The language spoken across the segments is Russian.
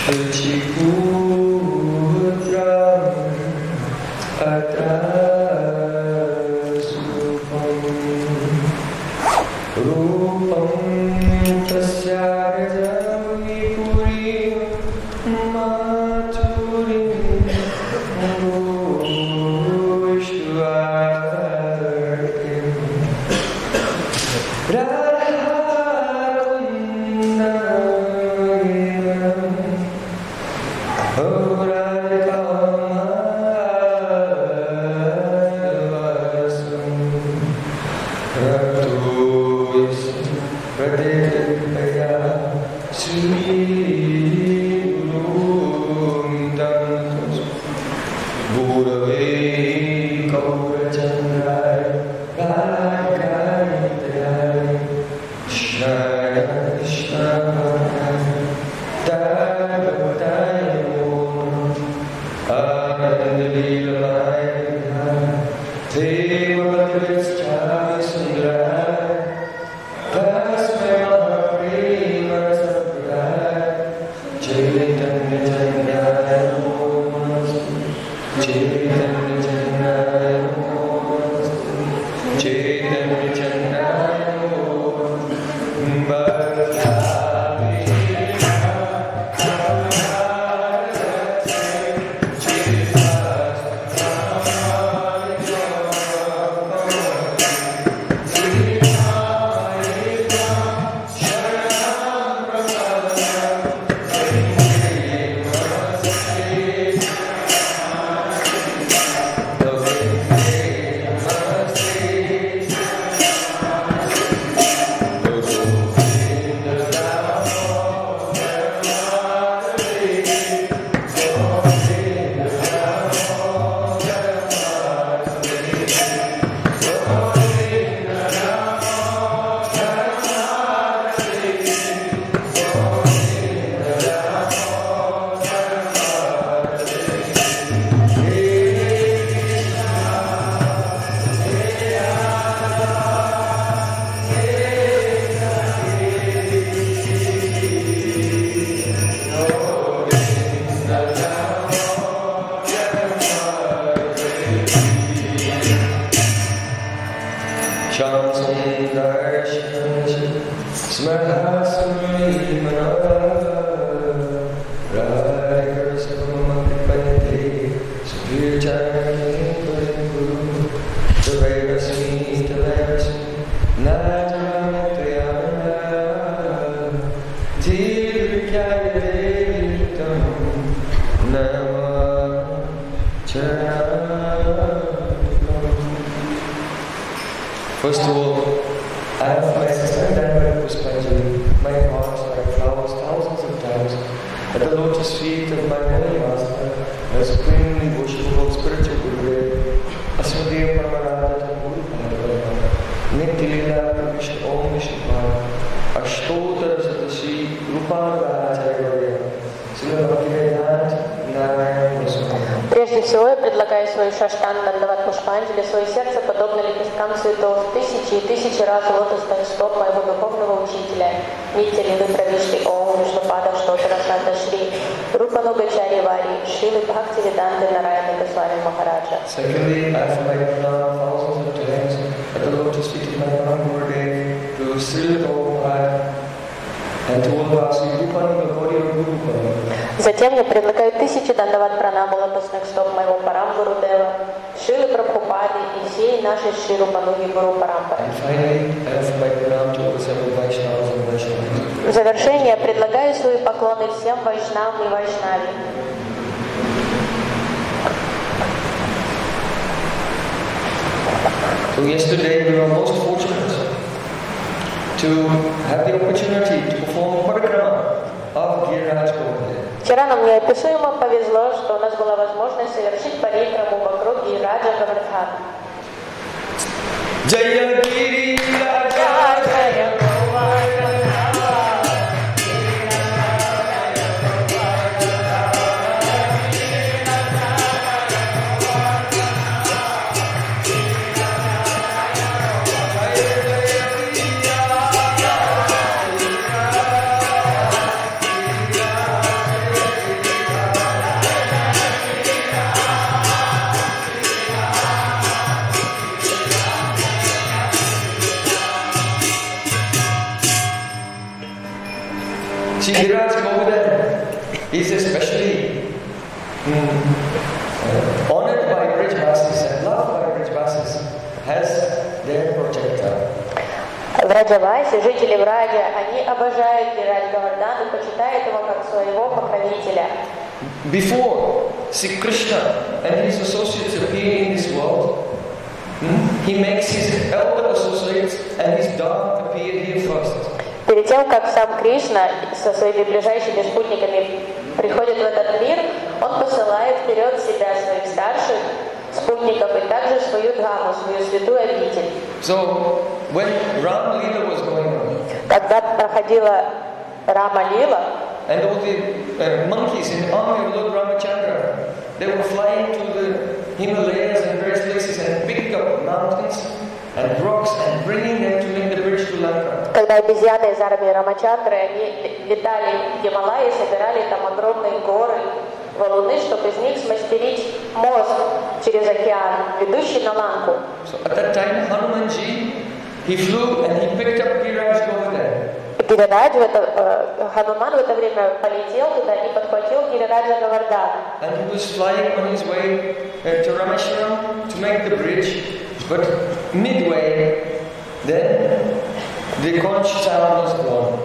First of all, I have my sister Dharma Puspanjali. My hearts like flowers thousands of times at the lotus feet of my holy master, my supremely worshipful spiritual Gurudev, Aswadev Paramarada Guru Bhagavad, Nityalila Vishnu Om Vishnu Ashtotar Satashi Rupanagacharya, Srila Bhaktivedanta Narayana Vasudeva. Прежде всего, я предлагаю свою шаштан Дандават Пушпанджали, свое сердце, подобно лепесткам цветов, тысячи и тысячи раз лотосных стоп моего духовного учителя, Нитялилы Правишли Ом, Вишнупада Штотара Шанта Шри, Рупанугачари Вари, Шрилы Бхактивиданты Нараяна Госвами Махараджа. Secondly, I have my pranam thousands of times at the lotus feet of my Param Gurudev, to Srila Prabhupada, and to all Vasi Rupanam Guru Guru. Затем я предлагаю тысячи дандават пранам лотосных стоп моего Парам Гурудева, Шрилы Прабхупады и всей нашей Шри Рупануги Гуру Парампары. В завершение я предлагаю свои поклоны всем вайшнавам и вайшнави. So yesterday we were most fortunate to have the opportunity to perform parikrama of Giriraj Govardhan. Вчера нам неописуемо повезло, что у нас была возможность совершить парикраму вокруг Гирираджа Говардхана. Jaya Giriraja Jaya Govardhana. is especially honored by Brajvasis and loved by Brajvasis as their protector. В Раджавасе, жители Враджа, они обожают Гирирадж Говардхан и почитают его как своего покровителя. Before Sri Krishna and his associates appear in this world, he makes his elder associates and his dog appear here first. Перед тем, как сам Кришна со своими ближайшими спутниками приходит в этот мир, он посылает вперед себя своих старших спутников и также свою дхаму, свою святую обитель. So when Ram Lila was going on, когда проходила Рама Лила, and all the monkeys in the army of Lord Ramachandra, they were flying to the Himalayas and various places and picking up mountains and rocks and bringing them to make the bridge to Lanka. Когда обезьяны из армии Рамачандры, они летали в Гималайи, собирали там огромные горы, валуны, чтобы из них смастерить мост через океан, ведущий на Ланку. So at that time, Hanumanji, he flew and he picked up Giriraj Govardhan. Гирирадж, Хануман в это время полетел туда и подхватил Гирираджа Говардхана. And he was flying on his way to Rameshwaram to make the bridge, but midway, then the conch sound was gone.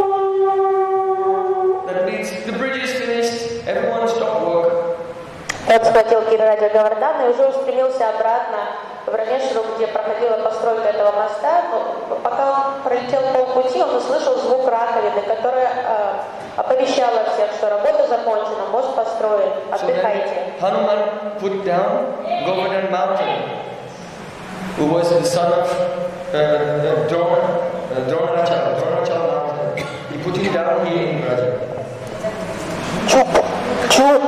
That means the bridge is finished, everyone stopped work. Он схватил Гирираджа Говардхана и уже устремился обратно в Рамешвару, где проходила постройка этого моста. Но пока он пролетел полпути, он услышал звук раковины, которая оповещала всех, что работа закончена, мост построен, отдыхайте. So Hanuman put down Govardhan Mountain, who was the son of Dronachal Mountain. He put him down here in Raja. Чуп.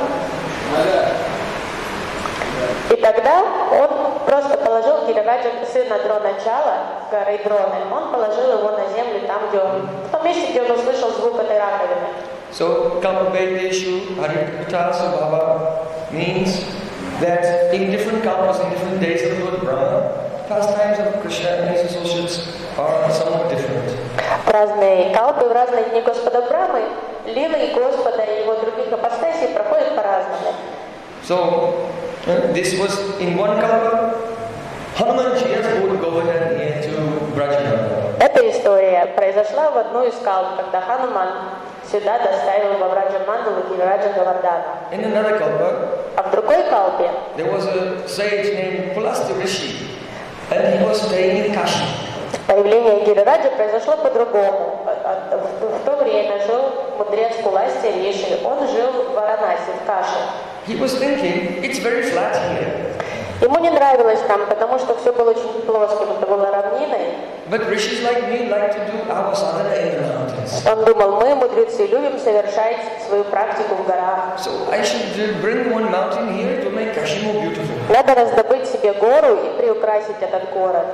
И тогда он просто положил Гирираджа, сына Дроначала, горы Дроны, он положил его на землю там, где он, в том месте, где он услышал звук этой раковины. So, Kalpabedeshu Harikata Subhava means that in different kalpas, in different days of Lord Brahma, pastimes of Krishna and his associates are somewhat different. В разные калпы, в разные дни Господа Брамы, лилы Господа и его других апостасий проходят по-разному. So, this was in one kalpa, Hanumanji has brought Govardhan here to Brajmandala. Эта история произошла в одну из калп, когда Хануман сюда доставил во Браджамандалу Гирираджа Говардхана. In another kalpa, А в другой калпе there was a sage named Pulasti Rishi, and he was staying in Kashi. появление Гирираджа произошло по-другому. В то время жил мудрец Пуласти Риши. Он жил в Варанаси, в Каше. He was thinking, it's very flat here. Ему не нравилось там, потому что все было очень плоским, это было равниной. But rishis like me like to do our sadhana in the mountains. Он думал, мы, мудрецы, любим совершать свою практику в горах. So I should bring one mountain here to make Kashi more beautiful. Надо раздобыть себе гору и приукрасить этот город.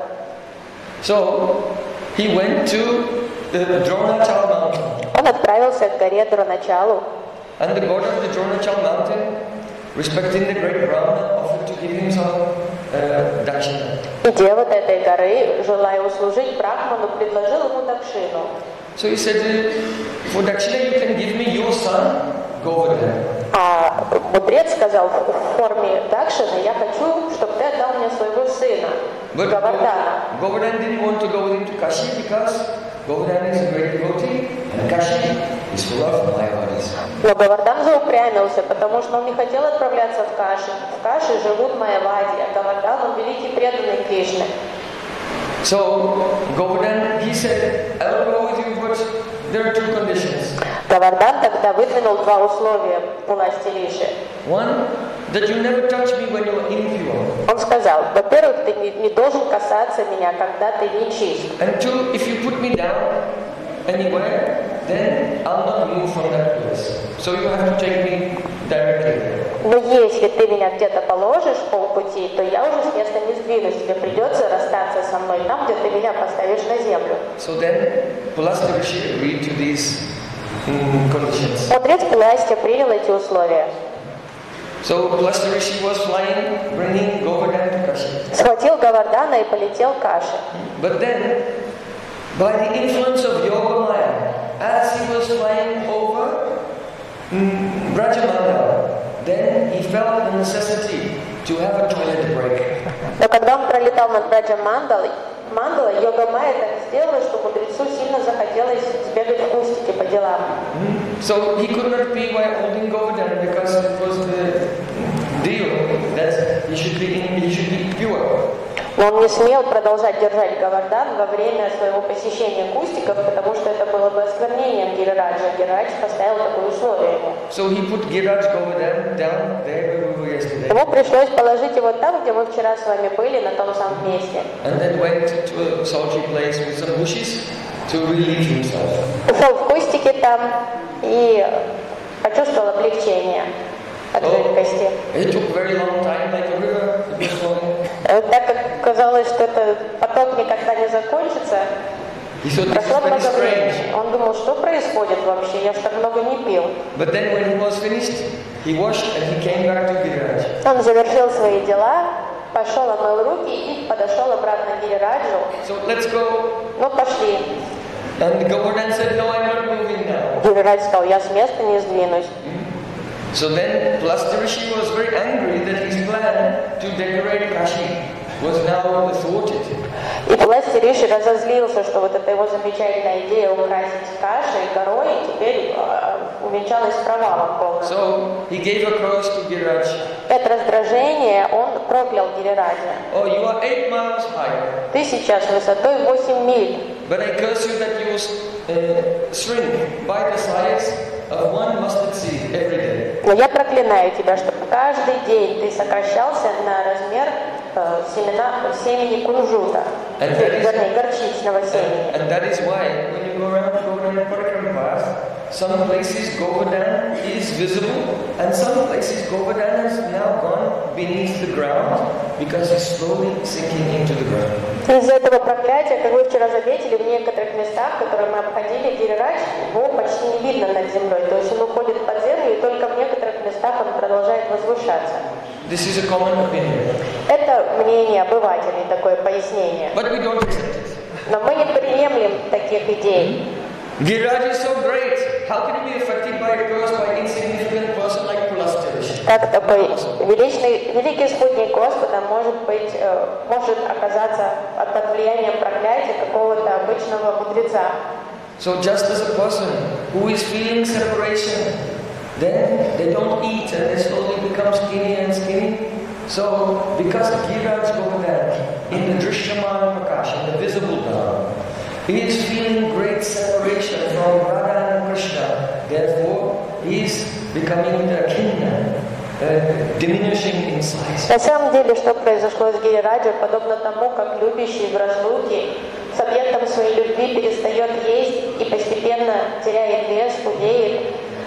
So he went to the Dronachal mountain. Он отправился к горе Дроначалу. And the god of the Dronachal mountain, respecting the great Brahmana, offered to give him some dakshina. И дева этой горы, желая услужить Брахману, предложил ему дакшину. So he said, for dakshina you can give me your son, Govardhan. А мудрец сказал в форме дакшины: я хочу, чтобы ты отдал мне своего сына, Говардхана. Govardhan didn't want to go with him to Kashi because Govardhan is a great devotee and Kashi is full of Mayavadis. Но Говардхан заупрямился, потому что он не хотел отправляться в Каши. В Каше живут Майявади, а Говардхан, он великий преданный Кришны. So Govardhan, he said, I will go with you, but there are two conditions. Говардхан тогда выдвинул два условия Пуласти Риши. One, that you never touch me when you are impure. Он сказал: во-первых, ты не должен касаться меня, когда ты нечист. And two, if you put me down anywhere, then I'll not move from that place. So you have to take me directly there. Но если ты меня где-то положишь полпути, то я уже с места не сдвинусь. Тебе придется расстаться со мной там, где ты меня поставишь на землю. So then, Pulasti Rishi agreed to these conditions. Мудрец Пуласти принял эти условия. So Pulasti Rishi was flying, bringing Govardhan to Kashi. Схватил Говардхана и полетел к Каше. But then, by the influence of Yoga Maya, as he was flying over Brajamandal, then he felt the necessity to have a toilet break. Но когда он пролетал над Браджа-мандалой, Йога-майя так сделала, что мудрецу сильно захотелось сбегать в кустики по делам. So he could not be while holding Govardhan because it was the deal that he should be pure. Но он не смел продолжать держать Говардан во время своего посещения кустиков, потому что это было бы осквернением Гирираджа. Гирираджа поставил такое условие ему. So he put Giriraj Govardhan down there where we were yesterday. Ему пришлось положить его там, где мы вчера с вами были, на том самом месте. And then went to a sultry place with some bushes to relieve himself. Ушел в кустики там и почувствовал облегчение от жидкости. It took very long time, like a river, it was flowing. Так как казалось, что этот поток никогда не закончится, прошло много времени. Он думал, что происходит вообще, я ж так много не пил. But then when he was finished, he washed and he came back to Giriraj. Он завершил свои дела, пошел, омыл руки и подошел обратно к Гирираджу. So let's go. Ну, пошли. And Govardhan said, no, I'm not moving now. Гирирадж сказал, я с места не сдвинусь. So then Pulasthya Rishi was very angry that his plan to decorate Kashi was now thwarted. И Пуластья Риши разозлился, что вот эта его замечательная идея украсить Каши горой теперь увенчалась провалом полным. So he gave a curse to Giriraj. Это раздражение он проклял Гирираджа. Oh, you are 8 miles high. Ты сейчас высотой 8 миль. But I curse you that you will shrink by the size of one mustard seed every day. Но я проклинаю тебя, чтобы каждый день ты сокращался на размер семени кунжута, вернее, горчичного семени. And that is why when you go around Govardhan Parikram path, some places Govardhan is visible, and some places Govardhan has now gone beneath the ground because it's slowly sinking into the ground. Из-за этого проклятия, как вы вчера заметили, в некоторых местах, которые мы обходили, Гирираджа, его почти не видно над землей. То есть он уходит под землю, и только в некоторых местах он продолжает возвышаться. This is a common opinion. Это мнение обывателей, такое пояснение. But we don't accept it. Но мы не приемлем таких идей. Giriraj is so great. How can he be affected by a curse by an insignificant person like Pulasthya Rishi? Как такой великий спутник Господа может оказаться под влиянием проклятия какого-то обычного мудреца. So just as a person who is feeling separation, then they don't eat and they slowly become skinny and skinny. So because Giriraj Govardhan in the Drishyamana Prakash, in the visible Dharma, he is feeling great separation from Radha and Krishna. Therefore, he is becoming the kingdom, diminishing in size. На самом деле, что произошло с Гирираджем, подобно тому, как любящий в разлуке с объектом своей любви перестает есть и постепенно теряет вес, худеет,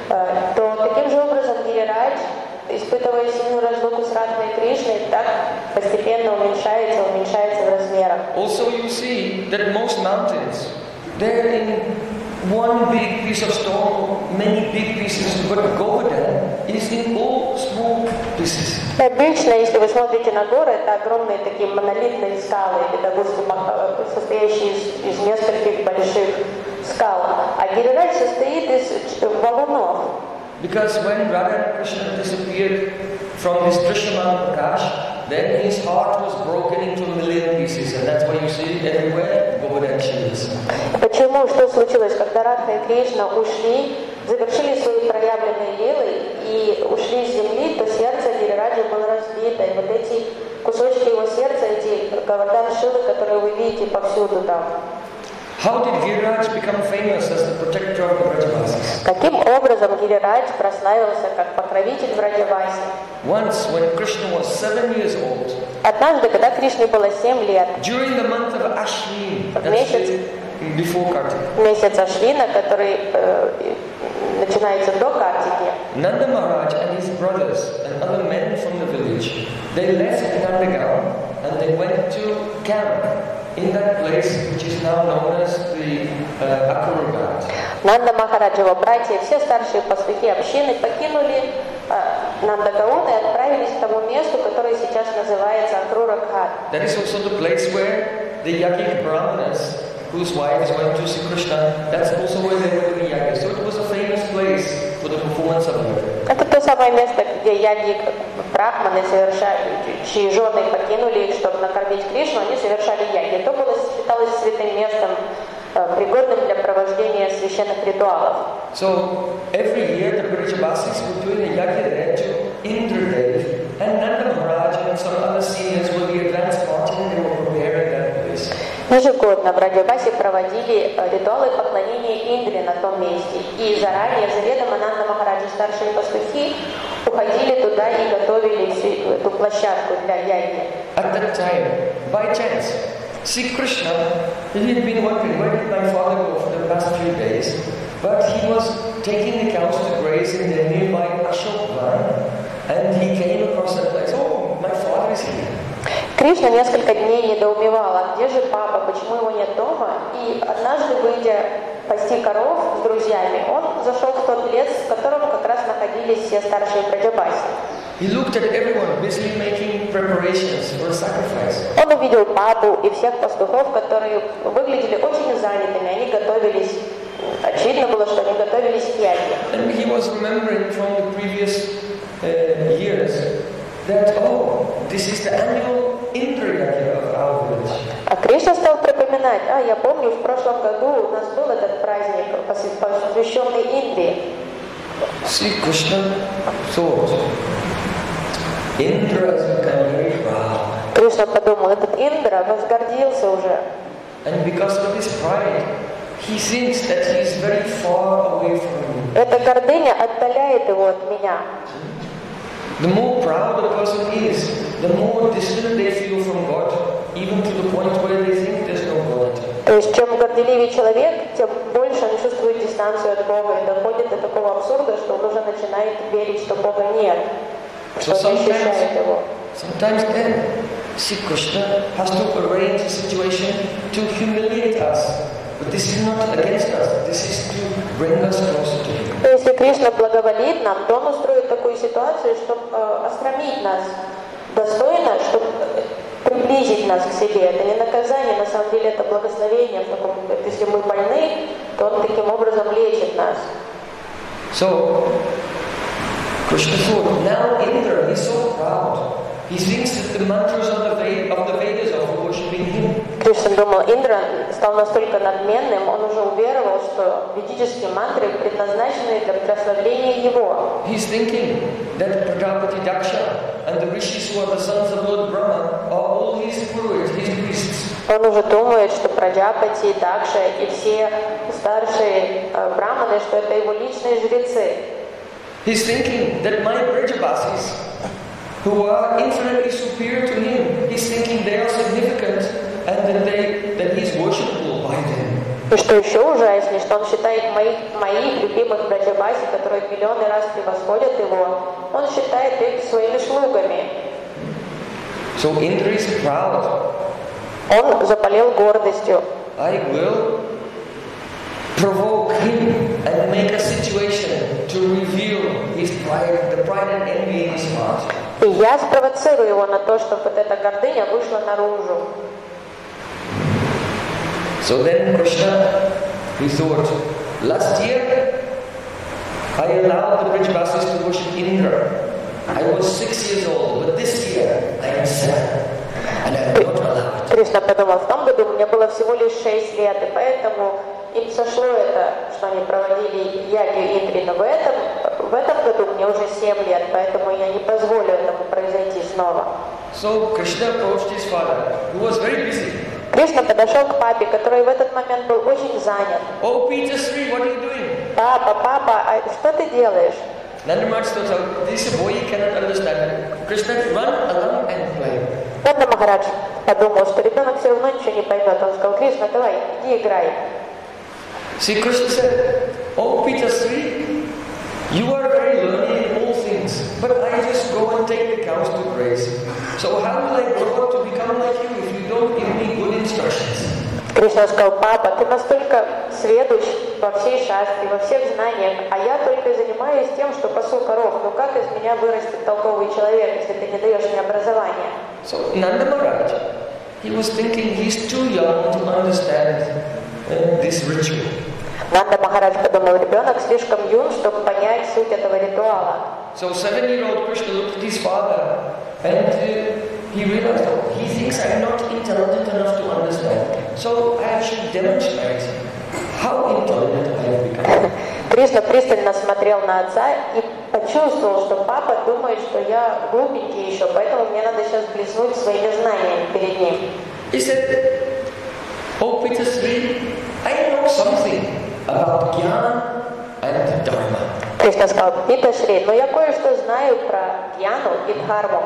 то таким же образом Гирираджа, испытывая сильную разлуку с Радхой Кришной, так постепенно уменьшается в размерах. Also you see that most mountains, they're in one big piece of stone, many big pieces, but Govardhan is in all small pieces. Обычно, если вы смотрите на горы, это огромные такие монолитные скалы, или, допустим, состоящие из нескольких больших скал. А Гирираджа состоит из валунов. Because when Radha and Krishna disappeared from this Drishyamana Prakash, then his heart was broken into a million pieces, and that's why you see everywhere Govardhan Shivas. Почему? Что случилось? Когда Радха и Кришна ушли, завершили свои проявленные лилы и ушли с земли, то сердце Гирираджа было разбито. И вот эти кусочки его сердца, эти Govardhan Шилы, которые вы видите повсюду там. How did Giriraj become famous as the protector of the Brajavasis? Каким образом Гирираджа прославился как покровитель Браджаваси? Once, when Krishna was 7 years old, однажды, когда Кришне было 7 лет, during the month of Ashwin, that's before Kartik, месяц Ашвина, который начинается до Картики, Nanda Maharaj and his brothers and other men from the village, they left Nandagaon and they went to camp in that place which is now known as the Akurughat. Нанда Махараджа, его братья и все старшие пастухи общины покинули Нандагаон и отправились к тому месту, которое сейчас называется Акрура-Гhat. That is also the place where the Yajnik Brahmanas, whose wives went to see Krishna, that's also where they were doing Yajna. So it was a famous place for the performance of yoga. Это то самое место, где яги, брахманы совершали, чьи жены покинули их, чтобы накормить Кришну, они совершали яги. Это было считалось святым местом, пригодным для провождения священных ритуалов. So every year the Brijabasis were doing a yagya there to Indradev, and Nanda Maharaj and some other seniors were the advanced party and they were preparing that place. Ежегодно в Браджабасе проводили ритуалы поклонения Индре на том месте. И заранее, заведомо Нанда Махараджи, старшие пастухи, уходили туда и готовили всю эту площадку для яги. At that time, by chance, Sri Krishna, he had been wondering, where did my father go for the past few days? But he was taking the cows to graze in the nearby Ashok Van, and he came across that place. Oh, my father is here. Кришна несколько дней недоумевал, а где же папа, почему его нет дома? И однажды, выйдя пасти коров с друзьями, он зашел в тот лес, в котором как раз находились все старшие Браджабаси. He looked at everyone busily making preparations for a sacrifice. Он увидел папу и всех пастухов, которые выглядели очень занятыми, они готовились, очевидно было, что они готовились к яге. And he was remembering from the previous years that, oh, this is the annual Indra Yagya of our village. А Кришна стал припоминать, я помню, в прошлом году у нас был этот праздник, посвященный Индре. Sri Krishna thought, Indra has become very proud. Кришна подумал, этот Индра возгордился уже. And because of his pride, he thinks that he is very far away from me. Эта гордыня отдаляет его от меня. The more proud a person is, the more distant they feel from God, even to the point where they think there's no God. То есть, чем горделивее человек, тем больше он чувствует дистанцию от Бога и доходит до такого абсурда, что он уже начинает верить, что Бога нет, что он ощущает его. Sometimes then, Sri Krishna has to arrange a situation to humiliate us. But this is not against us. This is to bring us closer to Him. То есть, если Кришна благоволит нам, то Он устроит такую ситуацию, чтобы осрамить нас достойно, чтобы приблизить нас к себе. Это не наказание, на самом деле это благословение. Если мы больны, то Он таким образом лечит нас. So, Krishna thought, now Indra, he's so proud. He thinks that the mantras of the Vedas are for worshipping him. Кришна думал, Индра стал настолько надменным, он уже уверовал, что ведические мантры предназначены для прославления его. He's thinking that Prajapati Daksha and the rishis who are the sons of Lord Brahma are all his purohits, his priests. Он уже думает, что Праджапати, Дакша и все старшие браманы, что это его личные жрецы. He's thinking that my Brajabasis, who are infinitely superior to him, he's thinking they are significant and that he's worshipable by them. И что еще ужаснее, что он считает моих любимых Браджабаси, которые в миллионы раз превосходят его, он считает их своими слугами. So Indra is proud. Он заболел гордостью. I will provoke him and make a situation to reveal his pride, the pride and envy in his heart. И я спровоцирую его на то, чтобы вот эта гордыня вышла наружу. So then Krishna, he thought, last year I allowed the Brijabasis to worship Indra. I was 6 years old, but this year I am 7, and I will not allow it. Кришна подумал, в том году мне было всего лишь 6 лет, и поэтому им сошло это, что они проводили ягью Индри, но в этом году мне уже 7 лет, поэтому я не позволю этому произойти снова. So Krishna approached his father, who was very busy. Кришна подошел к папе, который в этот момент был очень занят. Oh, Peter Sri, what are you doing? Папа, а что ты делаешь? Nanda Maharaj thought, this boy cannot understand. Krishna, run along and play. Нанда Махарадж подумал, что ребенок все равно ничего не поймет. Он сказал, Кришна, давай, иди играй. See, Krishna said, oh, Peter Sri, you are very learned in all things, but I just go and take the cows to graze. So how will I grow up to become like you if you don't give me good instructions? Кришна сказал, папа, ты настолько сведущ во всей шастре, во всех знаниях, а я только занимаюсь тем, что пасу коров. Ну как из меня вырастет толковый человек, если ты не даешь мне образования? So Nanda Maharaj, he was thinking he's too young to understand this ritual. Нанда Махарадж подумал, ребенок слишком юн, чтобы понять суть этого ритуала. So 7-year-old Krishna looked at his father and he realized, oh, he thinks I'm not intelligent enough to understand. So I should demonstrate how intelligent I have become. Кришна пристально смотрел на отца и почувствовал, что папа думает, что я глупенький еще, поэтому мне надо сейчас блеснуть своими знаниями перед ним. He said, oh Pitasri, I know something about Jnana and Dharma. Кришна сказал, Питашри, но я кое-что знаю про Гьяну и Дхарму.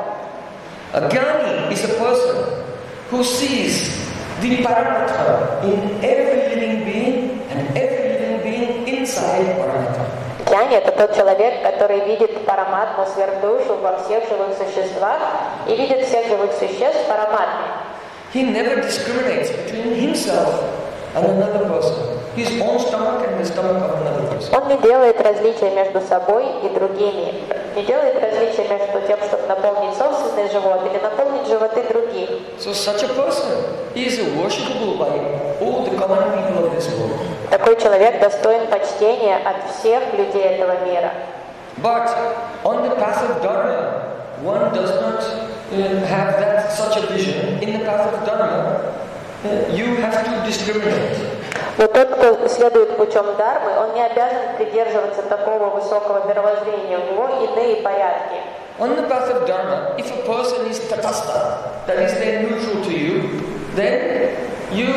A Jnani is a person who sees the Paramatma in every living being and every living being inside Paramatma. Гьяни — это тот человек, который видит параматму, сверхдушу во всех живых существах и видит всех живых существ в параматме. He never discriminates between himself and another person. His own stomach and the stomach of another person. Он не делает различия между собой и другими. Не делает различия между тем, чтобы наполнить собственный живот или наполнить животы других. So such a person is worshipable by all the common people of this world. Такой человек достоин почтения от всех людей этого мира. But on the path of Dharma, one does not have that such a vision. In the path of Dharma, you have to discriminate. Но тот, кто следует путем Дharмы, он не обязан придерживаться такого высокого мировоззрения. У него иные порядки. On the path of Dharma, if a person is tatastha, that is then neutral to you, then you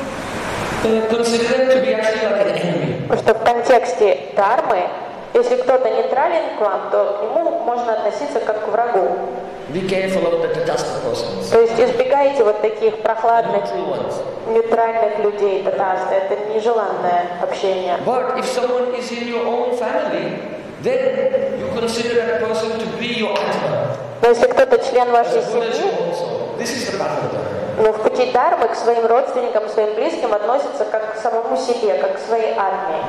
consider them to be actually like an enemy. Потому что в контексте Дharмы, если кто-то нейтрален к вам, то к нему можно относиться как к врагу. Be careful of the tatastha persons. То есть избегайте вот таких прохладных, нейтральных людей, татаста. Это нежеланное общение. But if someone is in your own family, then you consider that person to be your atma. Но если кто-то член вашей As a Buddha семьи, also. This is the path of Dharma. но в пути Дharмы к своим родственникам, своим близким относятся как к самому себе, как к своей атме.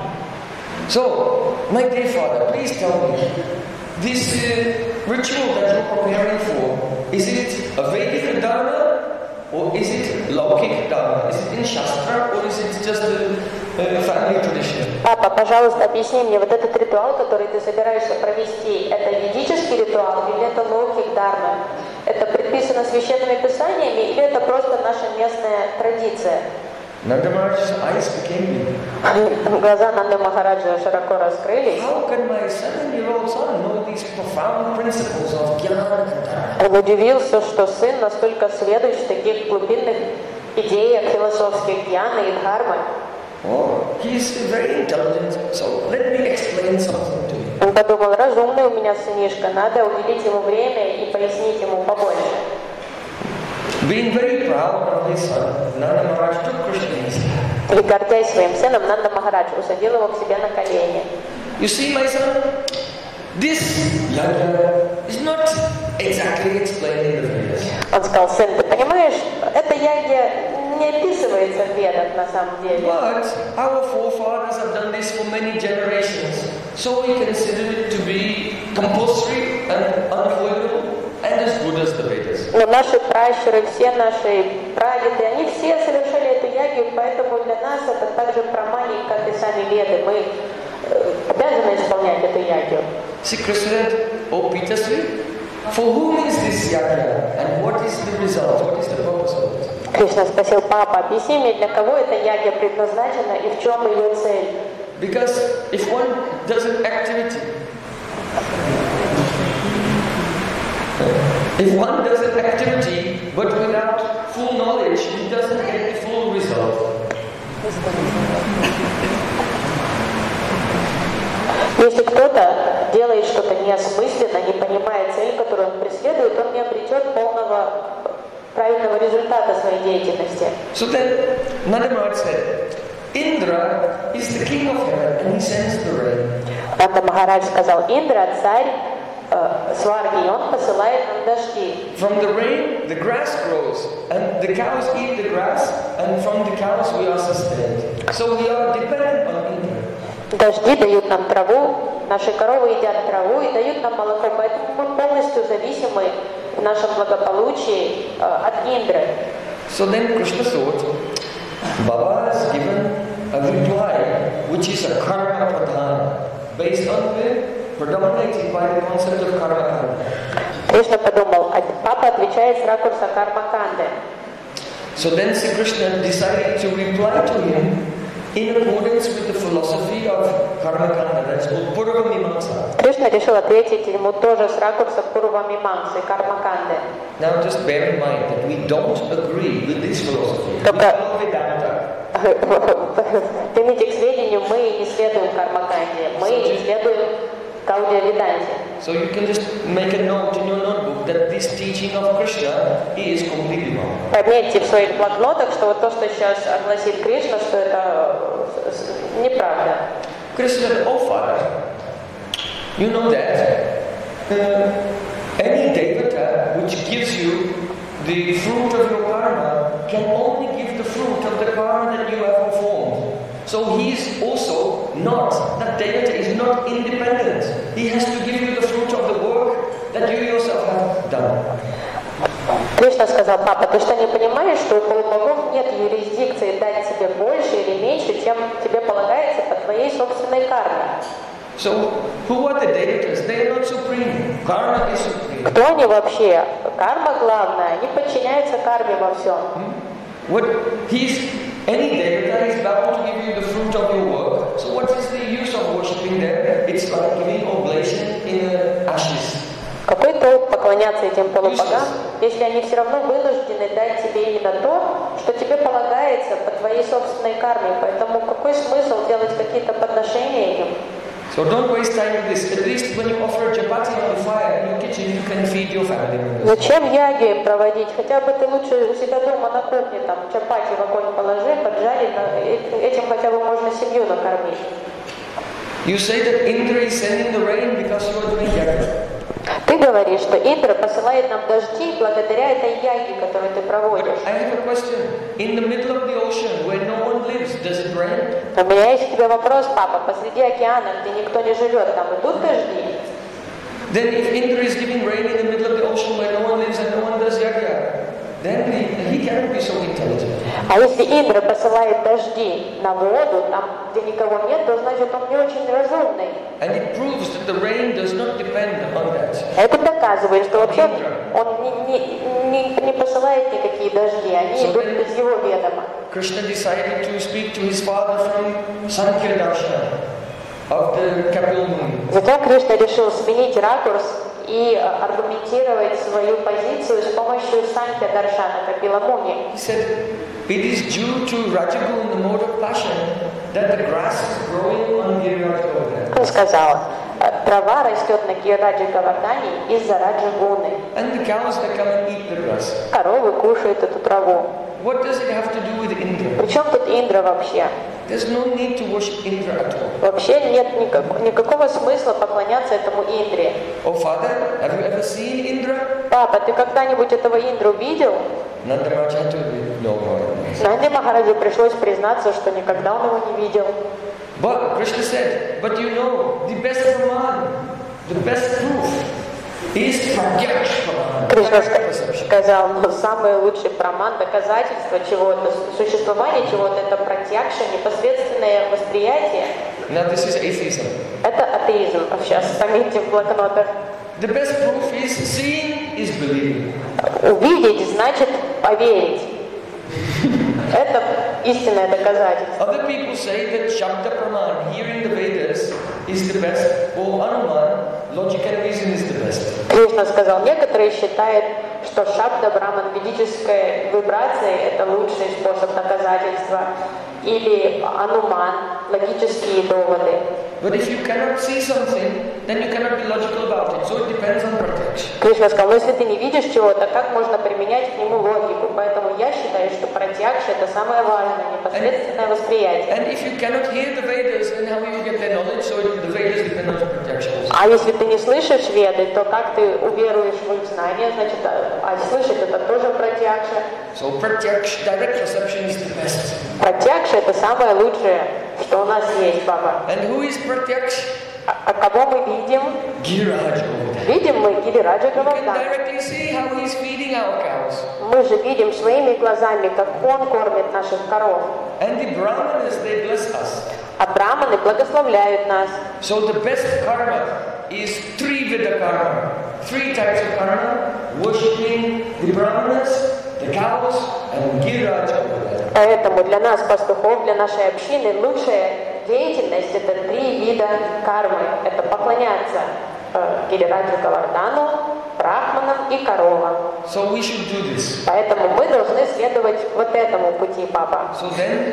So, my dear father, please tell me, this ritual that you're preparing for, is it a Vedic Dharma or is it Laukik Dharma? Is it in Shastra or is it just a family tradition? Папа, пожалуйста, объясни мне, вот этот ритуал, который ты собираешься провести, это ведический ритуал или это Лаукик Дharma? Это предписано священными писаниями или это просто наша местная традиция? Nanda Maharaj's eyes became big. Глаза Нанды Махараджа широко раскрылись. How can my 7-year-old son know these profound principles of Jnana and Dharma? Он удивился, что сын настолько следует в таких глубинных идеях философских Гьяны и Дхармы. Oh, he's very intelligent, so let me explain something to him. Он подумал, разумный у меня сынишка, надо уделить ему время и пояснить ему побольше. Being very proud of his son, Nanda Maharaj took Krishna in his lap. И, гордясь своим сыном, Нанда Махарадж усадил его к себе на колени. You see, my son, this yajna is not exactly explained in the Vedas. Он сказал, сын, ты понимаешь, эта ягья не описывается в Ведах на самом деле. But our forefathers have done this for many generations, so we consider it to be compulsory and unavoidable and as good as the Vedas. Но наши пращуры, все наши прадеды, они все совершали эту ягью, поэтому для нас это так же праманик, как и сами Веды. Мы обязаны исполнять эту ягью. See, Krishna said, oh Pitasri, for whom is this yajna and what is the result, what is the purpose of it? Кришна спросил, папа, объясни мне, для кого эта ягья предназначена и в чем ее цель? Because if one does an activity, but without full knowledge, he doesn't get the full result. Если кто-то делает что-то неосмысленно, не понимая цель, которую он преследует, он не обретет полного правильного результата своей деятельности. So then, Nanda Maharaj said, Indra is the king of heaven and he sends the rain. Нанда Махарадж сказал, Индра, царь Сварги, он посылает нам дожди. From the rain, the grass grows, and the cows eat the grass, and from the cows we are sustained. So we are dependent on Indra. Дожди дают нам траву, наши коровы едят траву и дают нам молоко, поэтому мы полностью зависимы в нашем благополучии от Индры. So then Krishna thought, Baba has given a reply which is a karma pradhana, based on predominated by the concept of karma kanda. Кришна подумал, папа отвечает с ракурса карма-канды. So then Sri Krishna decided to reply to him in accordance with the philosophy of karma kanda, that's called Purva Mimamsa. Кришна решил ответить ему тоже с ракурса Пурва-мимамсы, карма-канды. Now just bear in mind that we don't agree with this philosophy. We follow Vedanta. Примите к сведению, мы не следуем карма-канде, мы следуем Гаудия-веданте. So you can just make a note in your notebook that this teaching of Krishna is completely wrong. Пометьте в своих блокнотах, что вот то, что сейчас огласит Кришна, что это неправда. Krishna said, "Oh Father, you know that any devata which gives you the fruit of your karma can only give the fruit of the karma that you have performed. So he is also not, that devata is not independent. He has to give you the fruit of the work that you yourself have done." Кришна сказал: папа, ты что, не понимаешь, что у полубогов нет юрисдикции дать тебе больше или меньше, чем тебе полагается по твоей собственной карме? So, who are the devatas? They are not supreme. Karma is supreme. Кто они вообще? Карма главная, они подчиняются карме во всем. What any devata is bound to give you the fruit of your work. So what is the use of worshipping them? It's like giving oblation in ashes. Какой толк поклоняться этим полубогам, если они все равно вынуждены дать тебе именно то, что тебе полагается по твоей собственной карме? Поэтому какой смысл делать какие-то подношения им? So don't waste time with this. At least when you offer chapati on the fire in your kitchen, you can feed your family members. Зачем ягу им проводить? Хотя бы ты лучше у себя дома на кухне там чапати в огонь положи, поджари, этим хотя бы можно семью накормить. You say that Indra is sending the rain because you are doing yaga. Ты говоришь, что Индра посылает нам дожди благодаря этой яге, которую ты проводишь. I have a question. In the middle of the ocean, where no one lives, does it rain? У меня есть к тебе вопрос, папа. Посреди океана, где никто не живет, там идут дожди? Then if Indra is giving rain in the middle of the ocean where no one lives and no one does yaga, then he cannot be so intelligent. А если Индра посылает дожди на воду, там, где никого нет, то значит он не очень разумный. And it proves that the rain does not depend on that. Это доказывает, что вообще он не посылает никакие дожди, они идут без его ведома. Krishna decided to speak to his father from Sankhya Darshana of the Kapil Muni. Затем Кришна решил сменить ракурс и аргументировать свою позицию с помощью Санkhya Даршана Капила Муни. He said, it is due to Rajagun, the mode of passion, that the grass is growing on Giriraj Govardhan. Он сказал, трава растет на Гирираджи Говардхане из-за Раджагуны. And the cows that come and eat the grass. Коровы кушают эту траву. What does it have to do with Indra? Причем тут Индра вообще? There's no need to worship Indra at all. Вообще нет никакого смысла поклоняться этому Индре. Oh father, have you ever seen Indra? Папа, ты когда-нибудь этого Индру видел? Nanda Maharaj told me, no, no. Нанде Махараджу пришлось признаться, что никогда он его не видел. But Krishna said, but you know, the best praman, the best proof is pratyaksh praman. Кришна сказал, но самый лучший праман, доказательство чего-то, существование чего-то, это пратьякша, непосредственное восприятие. Now this is atheism. Это атеизм. Сейчас пометьте в блокнотах. The best proof is seeing is believing. Увидеть значит поверить. Это истинное доказательство. Other people say that Shabda Praman, hearing the Vedas, is the best, or Anuman, logic and reason is the best. Кришна сказал, некоторые считают, что Шабда Браман, ведическая вибрация, это лучший способ доказательства, или Ануман, логические доводы. But if you cannot see something, then you cannot be logical about it. So it depends on pratyaksh. Кришна сказал, если ты не видишь чего-то, как можно применять к нему логику? Поэтому я считаю, что пратьякша это самое важное, непосредственное восприятие. And if you cannot hear the Vedas, then how will you get their knowledge? So the Vedas depend on pratyaksha. А если ты не слышишь веды, то как ты уверуешь в их знания? Значит, слышать это тоже пратьякша. So pratyaksh, direct perception is the best. Пратьякша это самое лучшее, что у нас есть, папа. And who is pratyaksh? А кого мы видим? Giraj Govardhan. Видим мы Гирираджа You can Говардхана. directly see how he's feeding our cows. Мы же видим своими глазами, как он кормит наших коров. And the Brahmanas, they bless us. А браманы благословляют нас. So the best karma is Trivida karma. 3 types of karma: worshipping the Brahmanas, the cows, and Giraj Govardhan. Поэтому для нас, пастухов, для нашей общины, лучшая деятельность — это 3 вида кармы. Это поклоняться Гирираджу Говардхану, брахманам и коровам. So we should do this. Поэтому мы должны следовать вот этому пути, папа. So then,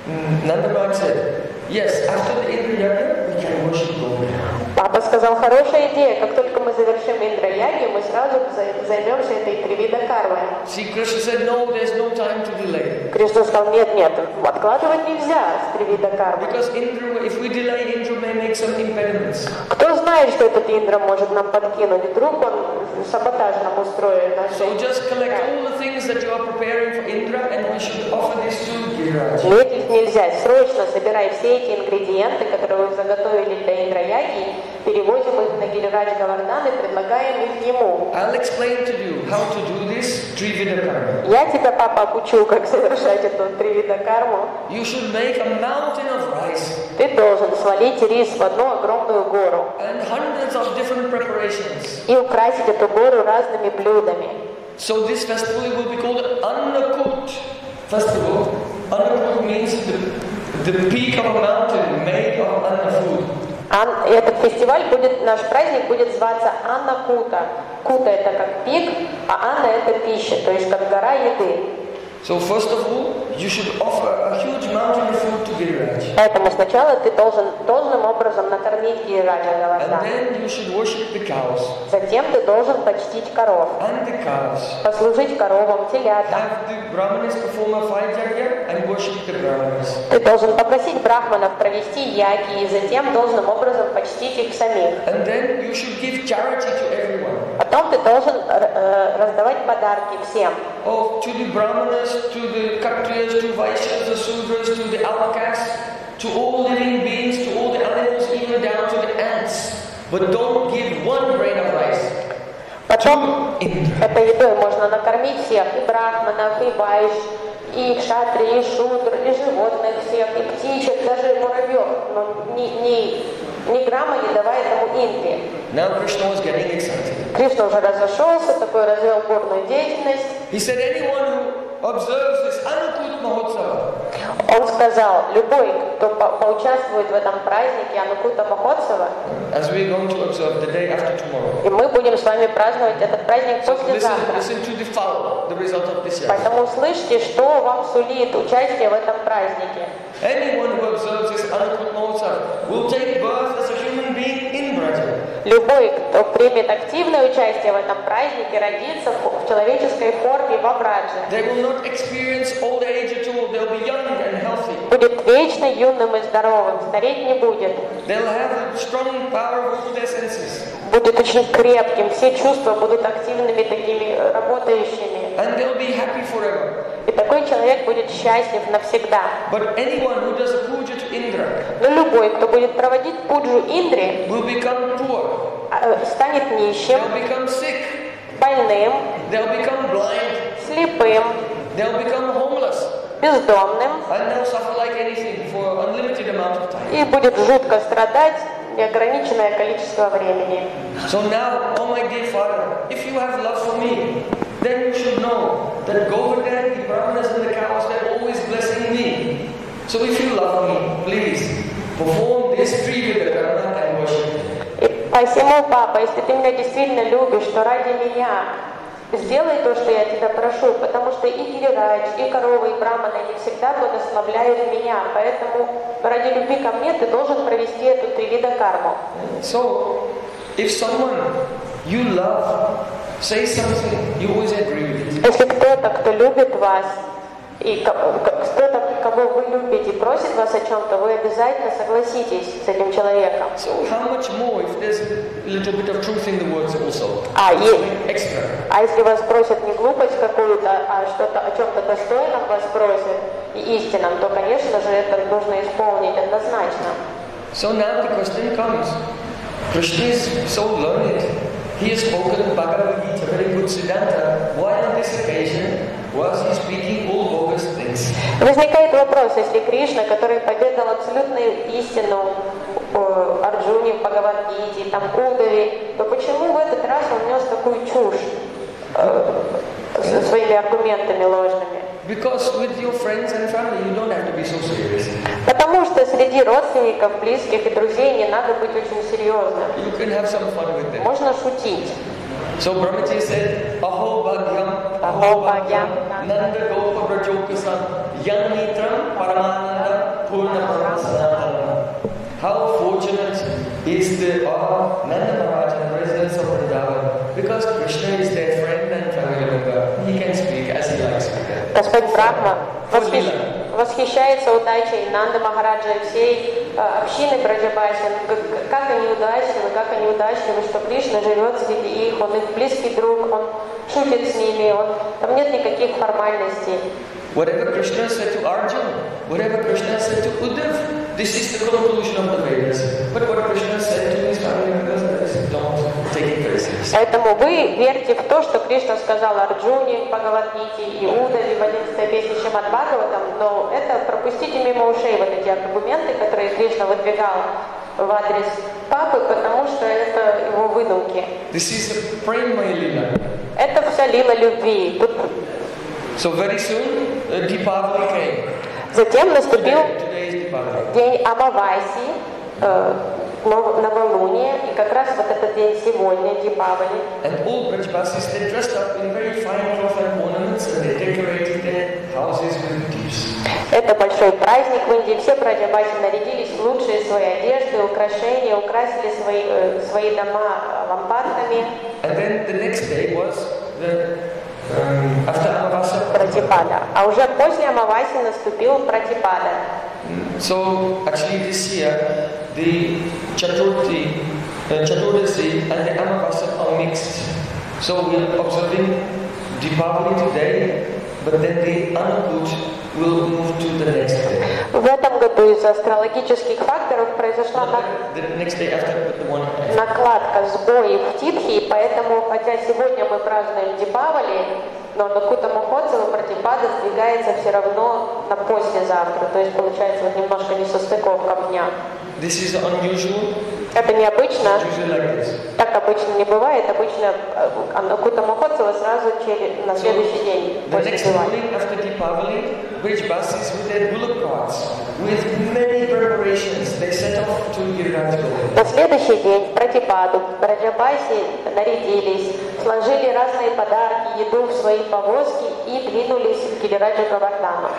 Nanda Maharaj said, yes, after the Indra Yajna, we can worship Govardhan. Папа сказал, хорошая идея. Как только мы завершим Индра-яги, мы сразу займемся этой 3 вида кармы. See, Krishna said, no, there's no time to delay. Кришна сказал, нет, откладывать нельзя с 3 вида кармы. Because Indra, if we delay, Indra may make some impediments. Кто знает, что этот Индра может нам подкинуть? Вдруг он саботаж нам устроит. So just collect all the things that you are preparing for Indra, and we should offer this to Giriraj. Медлить нельзя. Срочно собирай все эти ингредиенты, которые вы заготовили для Индра-яги, перевозим их на Гирираджа Говардхан и предлагаем их ему. I'll explain to you how to do this Trivida karma. Я тебя, папа, обучу, как совершать эту 3 вида карму. You should make a mountain of rice Ты должен свалить рис в одну огромную гору and hundreds of different preparations. и украсить эту гору разными блюдами. So this festival will be called Annakut festival. Annakut means the peak of a mountain made of anna food. Этот фестиваль наш праздник будет зваться Анна Кута. Кута — это как пик, а Анна — это пища, то есть как гора еды. So first of all, you should offer a huge mountain of food to Giriraj. Поэтому сначала ты должен должным образом накормить Гирираджа And Говардхана. then you should worship the cows. Затем ты должен почтить коров, And the calves. послужить коровам, телятам. Have the Brahmanas perform a fire yajna and worship the Brahmanas. Ты должен попросить брахманов провести яги и затем должным образом почтить их самих. And then you should give charity to everyone. Потом ты должен раздавать подарки всем. Oh, to the Brahmanas, to the Kshatriyas, to Vaishyas, the Sudras, to the outcasts, to all living beings, to all the animals, even down to the ants. But don't give 1 grain of rice. Потом этой едой можно накормить всех, и брахманов, и вайш, и кшатри, и шудр, и животных всех, и птичек, даже муравьев. Но ни грамма не давай этому Индре. Now Krishna was getting excited. Кришна уже разошелся, такой развел бурную деятельность. He said, anyone who observes this Annakut Mahotsava, Он сказал, любой, кто поучаствует в этом празднике Анукута Махотсава, as we are going to observe the day after tomorrow. и мы будем с вами праздновать этот праздник So послезавтра. listen to the fowl, the result of this year. Поэтому услышьте, что вам сулит участие в этом празднике. Anyone who observes this Annakut Mahotsava will take birth as a human being in Braja. Любой, кто примет активное участие в этом празднике, родится в человеческой форме во Врадже. They will not experience old age at all. They'll be young and healthy. Будет вечно юным и здоровым, стареть не будет. They'll have a strong power of all their senses. Будет очень крепким, все чувства будут активными, такими работающими. And they'll be happy forever. И такой человек будет счастлив навсегда. But anyone who does a puja to Indra Но любой, кто будет проводить пуджу Индре, will become poor. Станет нищим, They'll become sick. больным, They'll become blind. слепым, They'll become homeless. бездомным And they'll suffer like anything for an unlimited amount of time. и будет жутко страдать неограниченное количество времени. So now, oh my dear father, if you have love for me, then you should know that Govardhan, the Brahmanas and the cows, they're always blessing me. So if you love me, please perform this Trivida karma and worship me. И посему, папа, если ты меня действительно любишь, то ради меня сделай то, что я тебя прошу, потому что и Гирирач, и коровы, и браманы не всегда благословляют меня, поэтому ради любви ко мне ты должен провести эту 3 вида карму. So, if someone you love says something, you always agree with it. Если кто-то, кто любит вас, и кто-то, кого вы любите, просит вас о чем-то, вы обязательно согласитесь с этим человеком. So how much more if there's a little bit of truth in the words also? Extra. А если вас просят не глупость какую-то, а что-то о чем-то достойном вас просят и истинном, то, конечно же, это нужно исполнить однозначно. So now the question comes, Krishna is so learned, he has spoken Bhagavad Gita, very good Siddhanta, why on this occasion was he speaking all bogus things? Возникает вопрос, если Кришна, который поведал абсолютную истину Арджуне в Бхагавад-гите, там Удаве, то почему в этот раз он нес такую чушь со своими аргументами ложными? Because with your friends and family, you don't have to be so serious. Потому что среди родственников, близких и друзей не надо быть очень серьезным. You can have some fun with them. Можно шутить. So Brahmaji said, Aho Bhagyam, Aho Bhagyam, Nanda Gopa Brajokasam, Yanitram Paramananda Purna Paramasana. How fortunate is the Nanda Maharaj and the residents of Vrindavan, because Krishna is their friend and family member. He can speak as he likes with them. Господь Брахма восхищается удачей Нанды Махараджа и всей общины Браджабаси. Как они удачливы, что Кришна живет среди их, он их близкий друг, он шутит с ними, там нет никаких формальностей. Whatever Krishna said to Arjuna, whatever Krishna said to Uddhav, this is the conclusion of the Vedas. But what Krishna said to his family members, don't take it very seriously. Поэтому вы верьте в то, что Кришна сказал Арджуне в Бхагавад-гите и Удаве в 11-й песне Шримад Бхагаватам, но это пропустите мимо ушей вот эти аргументы, которые Кришна выдвигал в адрес папы, потому что это его выдумки. This is a prema lila. Это вся лила любви. So very soon, Deepavali came. Затем наступил Today is Deepavali. день Амаваси, новолуние, и как раз вот этот день сегодня, Дипавали. And all Brajbasis, they dressed up in very fine cloth and ornaments, and they decorated their houses with deeps. Это большой праздник в Индии. Все Браджабаси нарядились в лучшие свои одежды, украшения, украсили свои дома лампадками. And then the next day was after Amavasya. Пратипада. А уже после Амаваси наступил Пратипада. So actually this year the Chaturdasi and the Amavasya are mixed. So we are observing Deepavali today, but then the Annakut will move to the next day. В этом году из-за астрологических факторов произошла накладка сбоев в Титхи, и поэтому, хотя сегодня мы празднуем Дипавали, но Накута Махотсава Пратипада сдвигается все равно на послезавтра. То есть получается вот немножко несостыковка в днях. This is unusual. Это необычно. Like так обычно не бывает. Обычно Накута Махотсава сразу на следующий день после Дипавали. Brajbasis with their bullock carts, with many preparations, they set off to Giriraj Govardhan. На следующий день в Пратипаду Браджабаси нарядились, сложили разные подарки, еду в свои повозки и двинулись к Гирираджа Говардхану.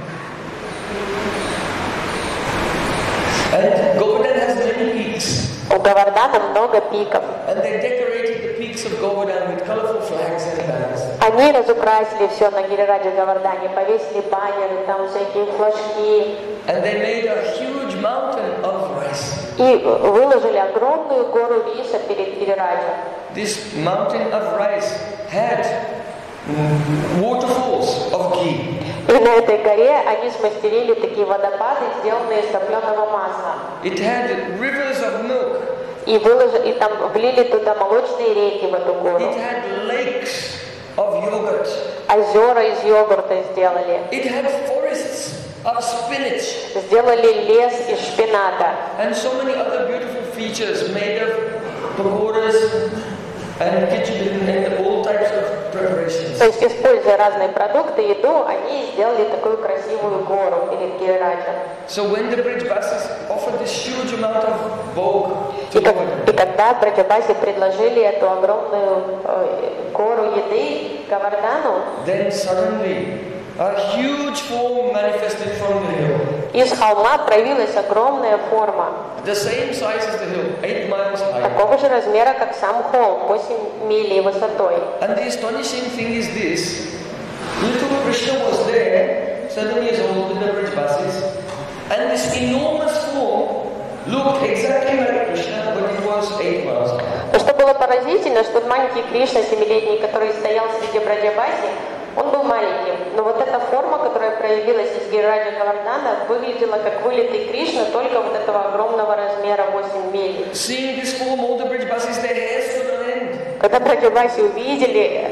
And Govardhan has many peaks. У Говардхана много пиков. And they decorated the peaks of Govardhan with colorful flags and banners. Они разукрасили все на Гирираджа Говардхане, повесили баннеры, там всякие флажки. And they made a huge mountain of rice. И выложили огромную гору риса перед Гирираджем. This mountain of rice had waterfalls of ghee. И на этой горе они смастерили такие водопады, сделанные из топленого масла. It had rivers of milk. И там влили туда молочные реки в эту гору. It had lakes of yogurt. Озера из йогурта сделали. It had forests of spinach. Сделали лес из шпината. And so many other beautiful features made of pakoras and kitchen and all types of preparations. То есть, используя разные продукты, еду, они сделали такую красивую гору перед Гирираджем. So when the Brajbasis offered this huge amount of vogue to И когда Браджабаси предложили эту огромную гору еды Говардхану, then suddenly a huge form manifested from the hill. Из холма проявилась огромная форма. The same size as the hill, 8 miles high. Такого же размера, как сам холм, 8 милей высотой. And the astonishing thing is this: little Krishna was there, 7 years old, in the Brajbasis, and this enormous form looked exactly like Krishna, but it was 8 miles high. Но что было поразительно, что маленький Кришна, 7-летний, который стоял среди Браджабаси, Он был маленьким, но вот эта форма, которая проявилась из Гирираджа Говардхана, выглядела как вылитый Кришна, только вот этого огромного размера 8 миль. Seeing this form, all the Brajbasis, their hair stood on end. Когда Браджабаси увидели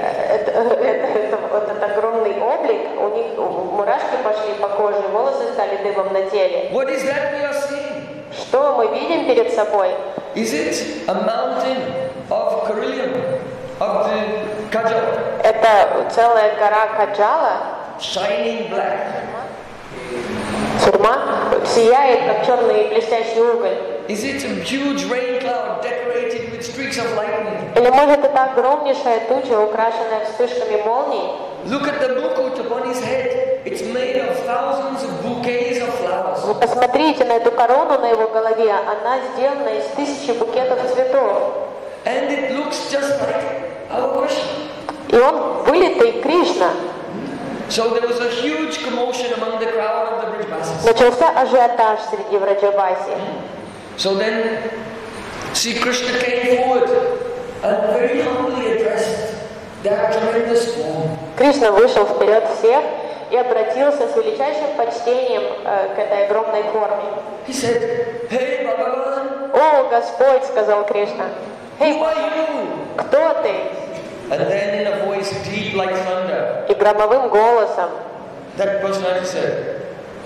вот этот огромный облик, у них мурашки пошли по коже, волосы стали дыбом на теле. What is that we are seeing? Что мы видим перед собой? Is it a mountain of Carillium, of the Kajal, Это целая гора Каджала, shining black? сурьма, сияет, как черный блестящий уголь. Is it a huge rain cloud decorated with streaks of lightning? Или может это огромнейшая туча, украшенная вспышками молний? Look at the mukut upon his head. It's made of thousands of bouquets of flowers. Вы посмотрите на эту корону на его голове, она сделана из 1000 букетов цветов. And it looks just like our Krishna. И он вылитый Кришна. So there was a huge commotion among the crowd of the Brajbasis. Начался ажиотаж среди Враджабаси. So then, Sri Krishna came forward and very humbly addressed that tremendous form. Кришна вышел вперед всех и обратился с величайшим почтением к этой огромной форме. He said, "Hey Bhagavan, «О, Господь!» — сказал Кришна. «Эй, who are you?" кто ты?» And then in a voice deep like thunder, И громовым голосом that personality said,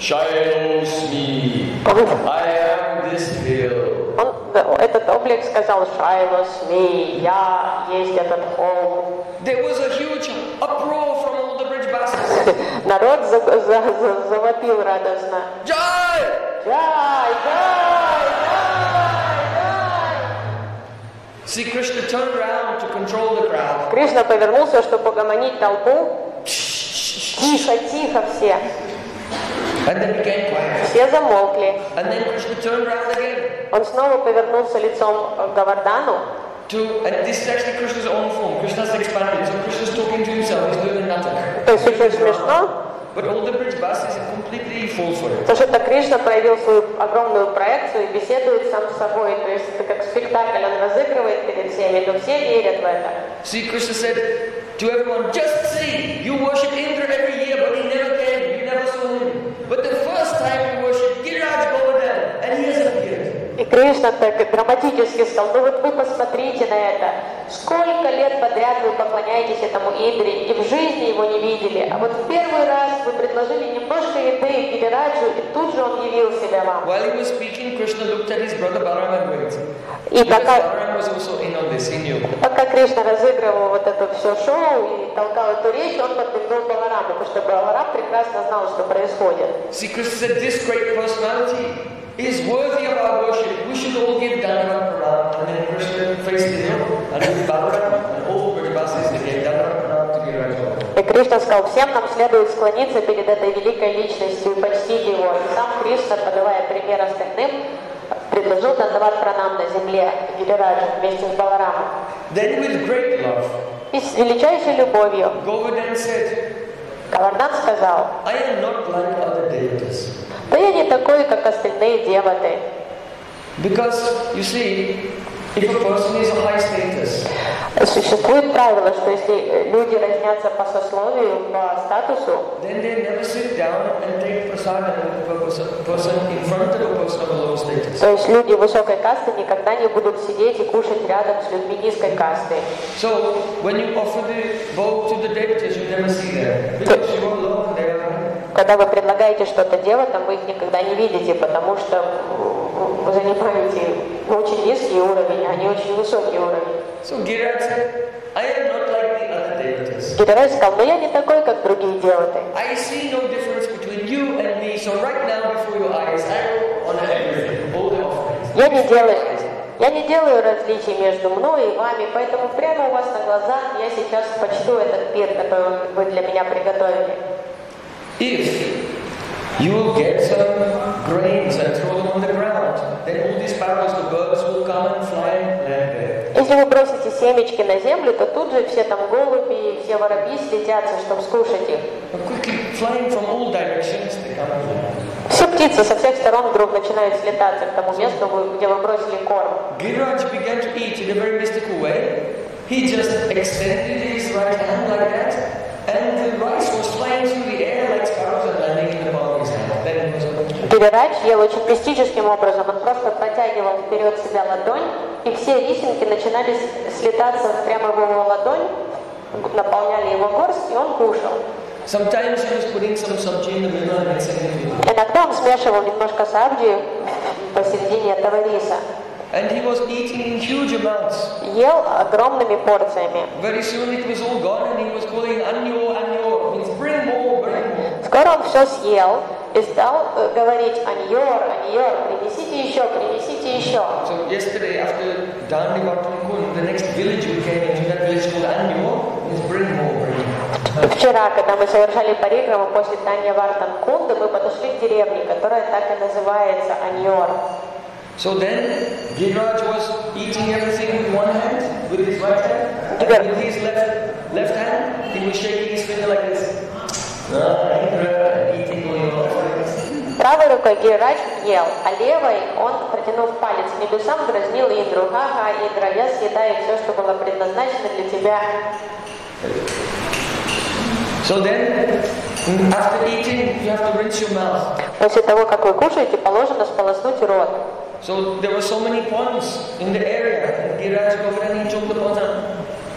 "Shailosmi, I am this hill." этот облик сказал: «Шайла, смей, я есть этот холм». There was a huge uproar from all the Brajbasis. Народ завопил радостно. Jai! «Джай, джай, джай, джай!» See, Krishna turned around to control the crowd. Кришна повернулся, чтобы угомонить толпу. Тихо, тихо все. And then became quiet. Все замолкли. And then Krishna turned around again. Он снова повернулся лицом к Говардану. And this is actually Krishna's own form. Krishna's expanded. So Krishna's talking to himself. He's doing a natak. То есть очень смешно. But all the Brajbasis are completely full for it. Потому что это Кришна проявил свою огромную проекцию и беседует сам с собой. То есть это как спектакль, он разыгрывает перед всеми, но все верят в это. See, Krishna said to everyone, just see, you worship Indra every year, but he never came, you never saw him. But the first time you worship Giriraj Govardhan, and he has appeared. И Кришна так драматически сказал: ну вот вы посмотрите на это. Сколько лет подряд вы поклоняетесь этому Индре, и в жизни его не видели. А вот в первый раз вы предложили немножко еды Гирираджу, и тут же он явил себя вам. While he was speaking, Krishna looked at his brother Balaram and winked. И Because пока Balaram was also in on this, he knew. Кришна разыгрывал вот это все шоу и толкал эту речь, он подмигнул Балараму, потому что Баларам прекрасно знал, что происходит. See, Krishna said, this great personality is worthy of our worship. We should all give Dandavat Pranam. And then Krishna faced the hill, and with Balaram and all the Brajbasis, they gave Dandavat Pranam to Giriraj Govardhan. И Кришна сказал: всем нам следует склониться перед этой великой личностью и почтить его. И сам Кришна, подавая пример остальным, предложил Дандават Пранам на земле Гирираджу вместе с Баларамом. Then with great love, И с величайшей любовью Govardhan said, Говардан сказал: I am not like other devatas. да я не такой, как остальные деваты. Because, you see, if a person is a high status, Существует правило, что если люди разнятся по сословию, по статусу, then they never sit down and take prasadam with a person in front of a person of a low status. то есть люди высокой касты никогда не будут сидеть и кушать рядом с людьми низкой касты. So, when you offer the bowl to the devatas, you never see them. Because you are alone, they are hungry. Когда вы предлагаете что-то деватам, вы их никогда не видите, потому что вы занимаете очень низкий уровень, а не очень высокий уровень. So Giriraj said, I am not like the other devatas. Гирираджа сказал: но я не такой, как другие деваты. I see no difference between you and me. So right now, before your eyes, I will honor everything, all the offerings. Я не делаю различий между мной и вами, поэтому прямо у вас на глазах я сейчас почту этот пир, который вы для меня приготовили. If you will get some grains and throw them on the ground, then all these sparrows, the birds will come and fly and land there. Если вы бросите семечки на землю, то тут же все там голуби, все воробьи слетятся, чтобы скушать их. But quickly, flying from all directions, they come and land. Все птицы со всех сторон вдруг начинают слетаться к тому месту, где вы бросили корм. Giriraj began to eat in a very mystical way. He just extended his right hand like that, and the rice was flying through the air like sparrows and landing in the palm of his hand. Then he was okay. Гирирадж ел очень мистическим образом. Он просто протягивал вперед себя ладонь, и все рисинки начинали слетаться прямо в его ладонь, наполняли его горсть, и он кушал. Sometimes he was putting some sabji in the middle and mixing it with it. Иногда он смешивал немножко сабджи посередине этого риса. And he was eating in huge amounts. Ел огромными порциями. Very soon it was all gone and he was calling Anyo, Anyo, means bring more, bring more. Скоро он все съел и стал говорить: Аньор, Аньор, принесите еще, принесите еще. So yesterday after Dandi Vartan, the next village we came into, that village called Anyo, means bring more, bring more. Вчера, когда мы совершали парикраму после Танья Вартан Кунды, мы подошли к деревне, которая так и называется Аньор. So then, Giriraj was eating everything with one hand, with his right hand, and with his left hand, he was shaking his finger like this. Eating all your offerings. Правой рукой Гирирадж ел, а левой он, протянув палец к небесам, дразнил Индру: «Ха-ха, Индра, я съедаю все, что было предназначено для тебя». So then, after eating, you have to rinse your mouth. После того, как вы кушаете, положено сполоснуть рот. So there were so many ponds in the area, and Giriraj over and he took the ponds out.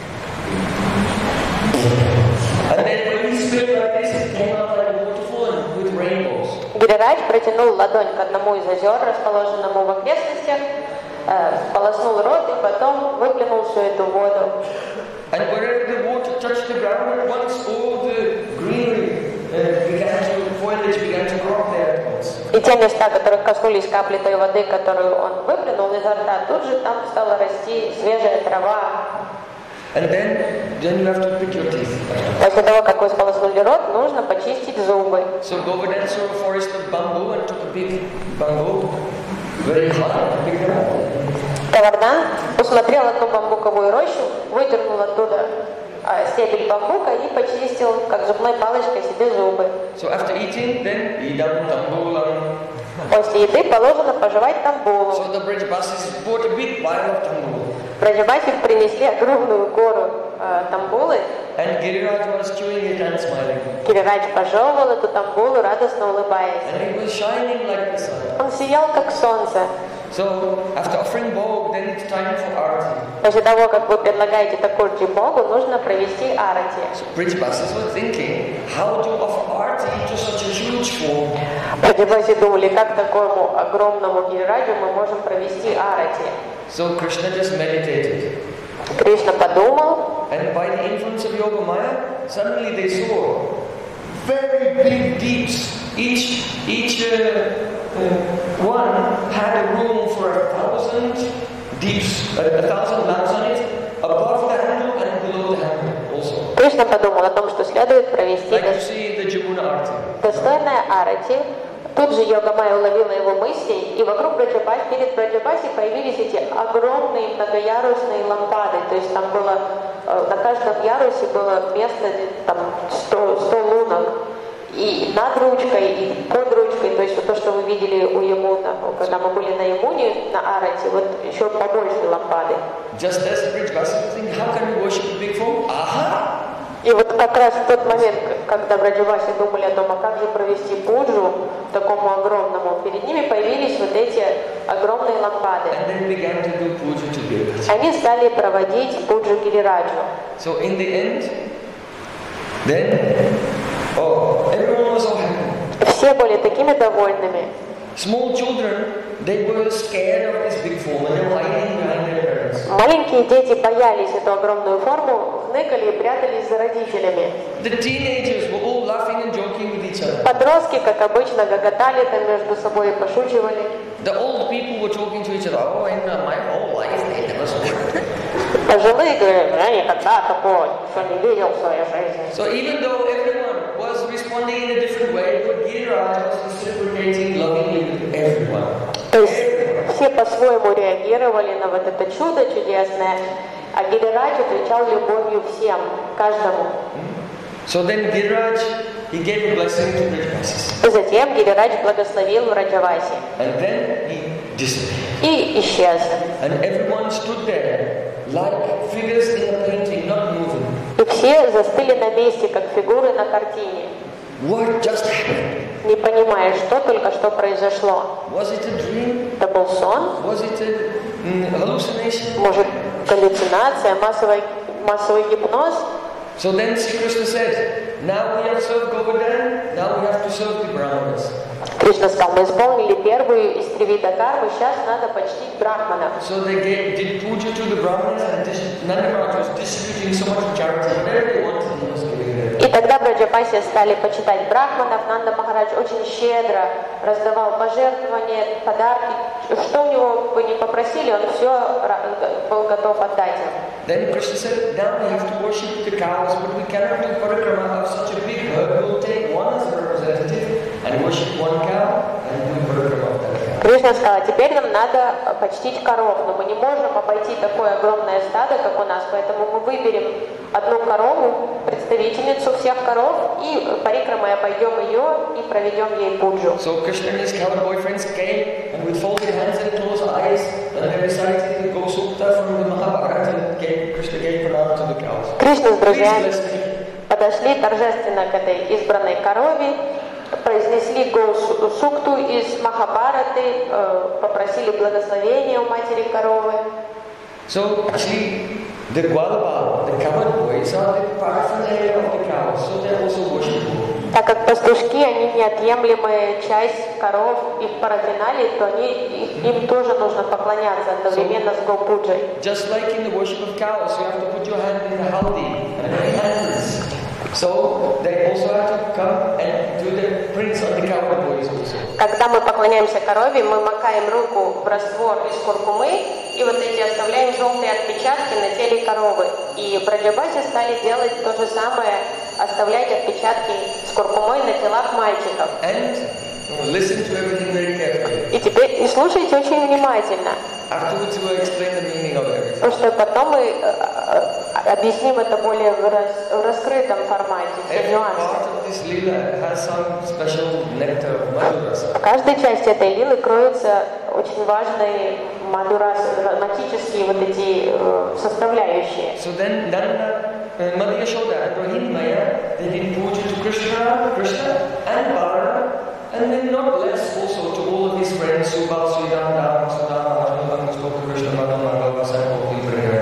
And then when he spit like this, it came out like a waterfall with rainbows. Гирирадж протянул ладонь к одному из озер, расположенному в окрестностях, сполоснул рот и потом выплюнул всю эту воду. And wherever the water touched the ground, at once all the greenery foliage began to grow there at once. И те места, которых коснулись капли той воды, которую он выплюнул изо рта, тут же там стала расти свежая трава. And then you have to pick your teeth. После того, как вы сполоснули рот, нужно почистить зубы. So Govardhan saw a forest of bamboo and took a big bamboo, very hard, big bamboo. Говардан усмотрел одну бамбуковую рощу, выдернул оттуда стебель бамбука и почистил, как зубной палочкой, себе зубы. So after eating, then idam tambulam. После еды положено пожевать тамбулу. So the Brajbasis bought a big pile of tambul. Брajabasi принесли огромную гору тамбулы. And Giriraj was chewing it and smiling. Гирирадж пожевывал эту тамбулу, радостно улыбаясь. And it was shining like the sun. Он сиял, как солнце. So after offering bhog, then it's time for arati. После того, как вы предлагаете такурджи Богу, нужно провести арати. So Brajbasis were thinking, how to offer arati to such a huge form? Браджабаси думали, как такому огромному Гирираджу мы можем провести арати. So Krishna just meditated. Кришна подумал, And by the influence of Yogamaya, suddenly they saw very big deeps. Each one had a room for 1,000 deeps, 1,000 lamps on it, above the handle and below the handle also. Кришна подумал о том, что следует провести Like you see in the Jamuna Arati. достойное арати. Тут же Йогамая уловила его мысли, и вокруг Браджабаси, перед Браджабаси появились эти огромные многоярусные лампады. То есть там было, на каждом ярусе было место там, 100 лунок. И над ручкой, и под ручкой. То есть вот то, что вы видели у Ямуна, когда мы были на Ямуне, на Арати, вот еще побольше лампады. Just as Brajbasis think, how can we worship a big form? Aha! И вот как раз в тот момент, когда Браджабаси думали о том, а как же провести пуджу такому огромному, перед ними появились вот эти огромные лампады. And then began to do puja to Giriraj. Они стали проводить пуджу Гирираджу. So in the end, then, everyone was so happy. Все были такими довольными. Small children, they were scared of this big form and they were hiding behind their parents. Маленькие дети боялись эту огромную форму, хныкали и прятались за родителями. The teenagers were all laughing and joking with each other. Подростки, как обычно, гоготали там между собой и пошучивали. The old people were talking to each other. Oh, in my whole life, they never saw it. Пожилые говорят, я никогда такого еще не видел в своей жизни. So even though everyone was responding in a different way, but Giriraj was reciprocating lovingly with everyone. То есть все по-своему реагировали на вот это чудо чудесное, а Гирирадж отвечал любовью всем, каждому. So then Giriraj, he gave a blessing to Brajbasis. Затем Гирирадж благословил Браджаваси. And then he disappeared. И исчез. And everyone stood there like figures in a painting, not moving. И все застыли на месте, как фигуры на картине, What just happened? не понимая, что только что произошло. Was it a dream? Это был сон, Was it a hallucination? может, галлюцинация, массовый гипноз. So then Sri Krishna said, now we have served Govardhan, now we have to serve the Brahmanas. Кришна сказал, мы исполнили первую из 3 вида кармы, сейчас надо почтить брахманов. So they did puja to the Brahmanas, and Nanda Maharaj was distributing so much charity, whatever they wanted, he was giving them. И тогда в Раджапасе стали почитать брахманов, Нанда Махарадж очень щедро раздавал пожертвования, подарки, что у него бы не попросили, он все был готов отдать им. Then Krishna said, now we have to worship the cows, but we cannot do parikrama of such a big herd. We'll take one as a representative and worship one cow and do parikrama of that cow. Кришна сказал, теперь нам надо почтить коров, но мы не можем обойти такое огромное стадо, как у нас, поэтому мы выберем одну корову, представительницу всех коров, и парикрамой обойдем ее и проведем ей пуджу. So Krishna and his coward boyfriends came and with folded hands and closed eyes, and they recited the Gosukta from the Mahabharata and Krishna gave pranam to the cows. Кришна с друзьями Please bless me. подошли торжественно к этой избранной корове, произнесли сукту из Махабхараты, попросили благословения у матери коровы. So actually, the Gwalabal, the coward boys, are the paraphernalia of the cows, so they also worship God. Так как пастушки, они неотъемлемая часть коров, их парафиналии, то им тоже нужно поклоняться одновременно с Гопуджей. Just like in the worship of cows, you have to put your hand in the haldi and the hands. So they also have to come and do the prints on the coward boys also. Когда мы поклоняемся корове, мы макаем руку в раствор из куркумы, и вот эти оставляем желтые отпечатки на теле коровы. И в Раджабасе стали делать то же самое, оставлять отпечатки с куркумой на телах мальчиков. And listen to everything very carefully. И теперь и слушайте очень внимательно. Afterwards we will explain the meaning of everything. Потому что потом мы объясним это более в раскрытом формате, все Every нюансы. part of this lila has some special nectar, madhurasa. В каждой части этой лилы кроются очень важные мадурасы, романтические вот эти составляющие. So then Mother Yashoda and Rohini Maya, they did puja to Krishna and Balarama, and then not less also to all of his friends, Subal, Sridham, Sudama, Arjuna, Spoke Krishna, Madhava, Bhagavasan,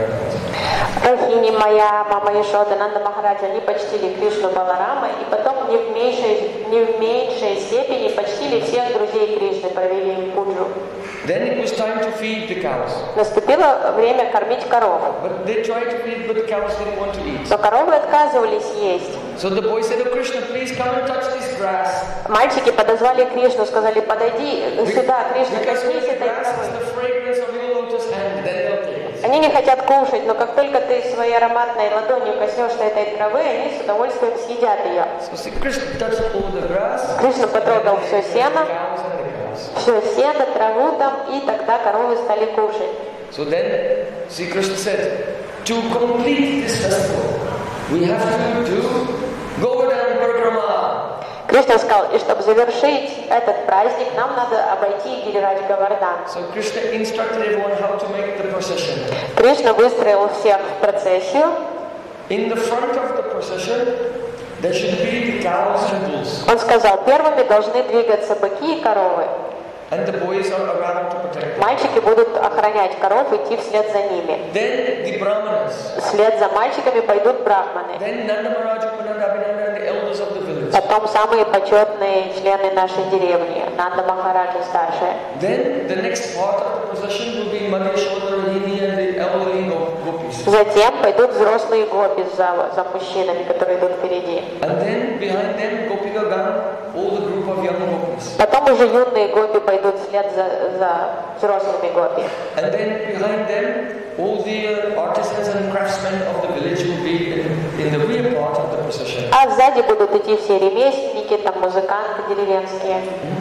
Рахини моя, мама Яшода, Нанда Махараджа, они почтили Кришну Баларама, и потом не в меньшей степени почтили всех друзей Кришны, провели им пуджу. Then it was time to feed the cows. Наступило время кормить коров. But they tried to feed, but the cows didn't want to eat. Но коровы отказывались есть. So the boy said, "Oh Krishna, please come and touch this grass." Мальчики подозвали Кришну, сказали, подойди сюда, Кришна, Because коснись the этой grass травы. is the fragrance of your lotus hand, then they'll take it. Они не хотят кушать, но как только ты своей ароматной ладонью коснешься этой травы, они с удовольствием съедят ее. So Krishna touched all the grass. Кришна потрогал все сено, все сено, траву там, и тогда коровы стали кушать. So then, Sri Krishna said, to complete this festival, we have to do Govardhan Parikrama. Кришна сказал, и чтобы завершить этот праздник, нам надо обойти Гирирадж Говардан. So Krishna instructed everyone how to make the procession. Кришна выстроил всех в процессию. In the front of the procession, there should be the cows and bulls. Он сказал, первыми должны двигаться быки и коровы. And the boys are around to protect them. Мальчики будут охранять коров, идти вслед за ними. Then the brahmanas. Вслед за мальчиками пойдут брахманы. Then Nanda Maharaj, Upananda, Abhinanda, and the elders of the village. Потом самые почетные члены нашей деревни, Нанда Махараджа старшая. Then the next part of the procession will be Mother Yashoda, Rohini, and the elderly gopis. Затем пойдут взрослые гопи за мужчинами, которые идут впереди. And then behind them, Gopika Gang, all the group of young gopis. Потом уже юные гопи пойдут вслед за взрослыми гопи. And then behind them, all the artisans and craftsmen of the village will be in the rear part of the procession. А сзади будут идти все ремесленники, там музыканты деревенские.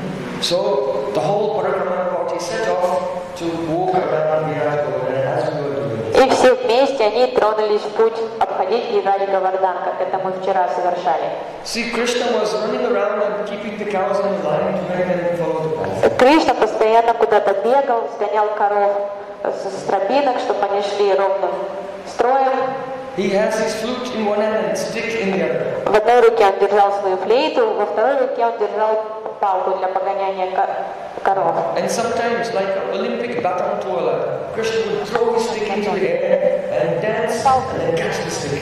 So the whole Parikrama party set off to walk around Virat Govardhan as we were doing. И все вместе они тронулись в путь обходить Гирирадж Говардан, как это мы вчера совершали. See, Krishna was running around and keeping the cows in line to make them follow the path. Кришна постоянно куда-то бегал, сгонял коров с тропинок, чтобы они шли ровным строем. he has his flute in one hand and stick in the other. В одной руке он держал свою флейту, во второй руке он держал палку для погоняния коров. And sometimes, like an Olympic baton twirler, Krishna would throw his stick into the air and dance and then catch the stick.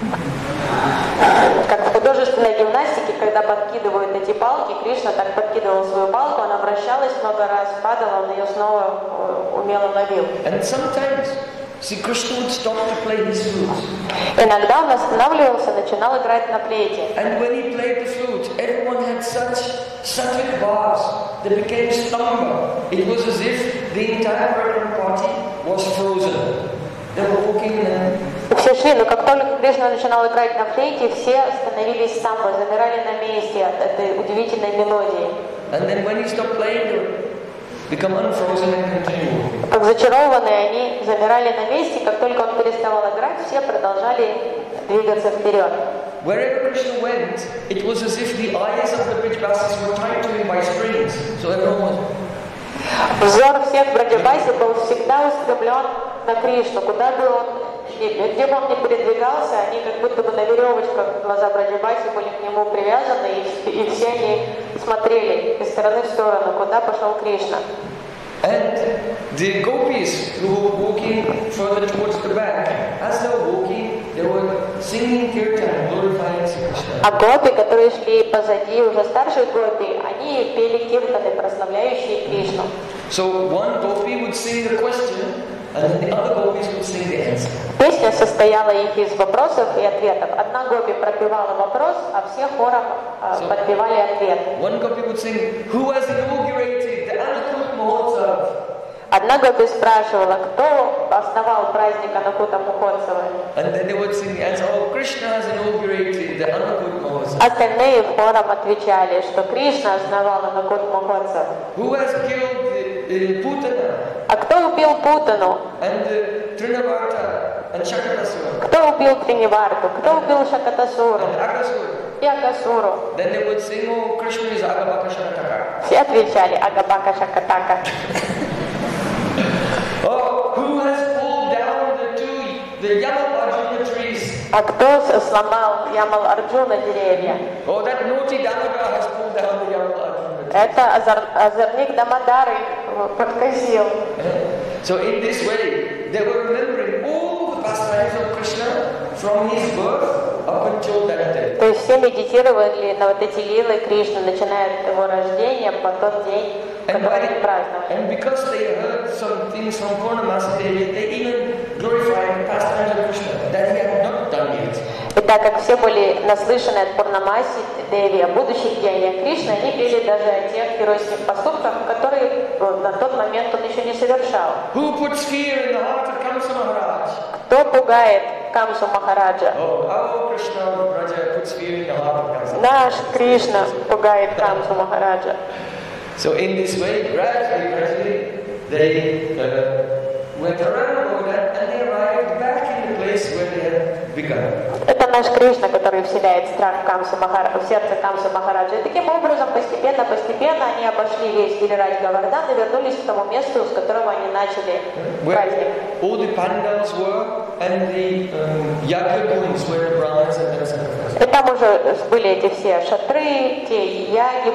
Как в художественной гимнастике, когда подкидывают эти палки, Кришна так подкидывал свою палку, она вращалась много раз, падала, он ее снова умело ловил. And sometimes, see, Krishna would stop to play his flute. Иногда он останавливался, начинал играть на флейте. And when he played the flute, everyone had such sattvic bars that became stamba. It was as if the entire Brahman party was frozen. They were walking and Все шли, но как только Кришна начинал играть на флейте, все становились самбо, замирали на месте от этой удивительной мелодии. and then when he stopped playing, they would become unfrozen and continue walking. Как зачарованные, они замирали на месте, как только он переставал играть, все продолжали двигаться вперед. Wherever Krishna went, it was as if the eyes of the Brijbasis were tied to him by strings. So everyone was. Взор всех Браджабаси был всегда устремлен на Кришну, куда бы он ни, где бы он ни передвигался, они как будто бы на веревочках, глаза Браджабаси были к нему привязаны, и все они смотрели из стороны в сторону, куда пошел Кришна. And the gopis who were walking further towards the back, as they were walking, they were singing kirtan, glorifying Sri Krishna. А гопи, которые шли позади, уже старшие гопи, они пели киртаны, прославляющие Кришну. So one gopi would sing the question, and then the other gopis would sing the answer. Песня состояла их из вопросов и ответов. Одна гопи пропевала вопрос, а все хором подпевали ответ. One gopi would sing, "Who has inaugurated the Anakut Mahotsav?" Одна гопи спрашивала, кто основал праздник Анакута Махотсава. And then they would sing the answer, "Oh, Krishna has inaugurated the Anakut Mahotsav." Остальные хором отвечали, что Кришна основал Анакут Махотсав. Who has killed the Putana А кто убил Путану? and Trinavarta and Shakatasura Кто убил Триниварту? Кто убил Шакатасуру and Agasura? и Агасуру? Then they would sing, "Oh, Krishna is Agabaka Shakataka." Все отвечали Агабака Шакатака. Oh, who has pulled down the Yamal Arjuna trees? А кто сломал Ямал Арджуна деревья? Oh, that naughty Damodar has pulled down the Yamal Arjuna trees. Это озорник Дамодары подкосил. So in this way, they were remembering all the pastimes of Krishna from his birth up until that day. То есть все медитировали на вот эти лилы Кришны, начиная от его рождения по тот день, который они праздновали. And because they heard some things from Purnamasi Devi, they even glorified the pastimes of Krishna that he had not done yet. И так как все были наслышаны от Пурнамаси Деви о будущих деяниях Кришны, они пели даже о тех геройских поступках, которые на тот момент он еще не совершал. Who puts fear in the heart of Kamsa Maharaj? Кто пугает Камсу Махараджа? Oh, our Krishna Raja puts fear in the heart of Kamsa. Наш Кришна пугает Камсу Махараджа. So in this way, gradually, they went around all that and they arrived back in the place where they had begun. Это наш Кришна, который вселяет страх в сердце Камсы Махараджа. И таким образом, постепенно они обошли весь Гирирaj Говардхан и вернулись к тому месту, с которого они начали праздник. All the pandals were and the yagya-kunds where the brahmanas had been sacrificed. И там уже были эти все шатры, те яги,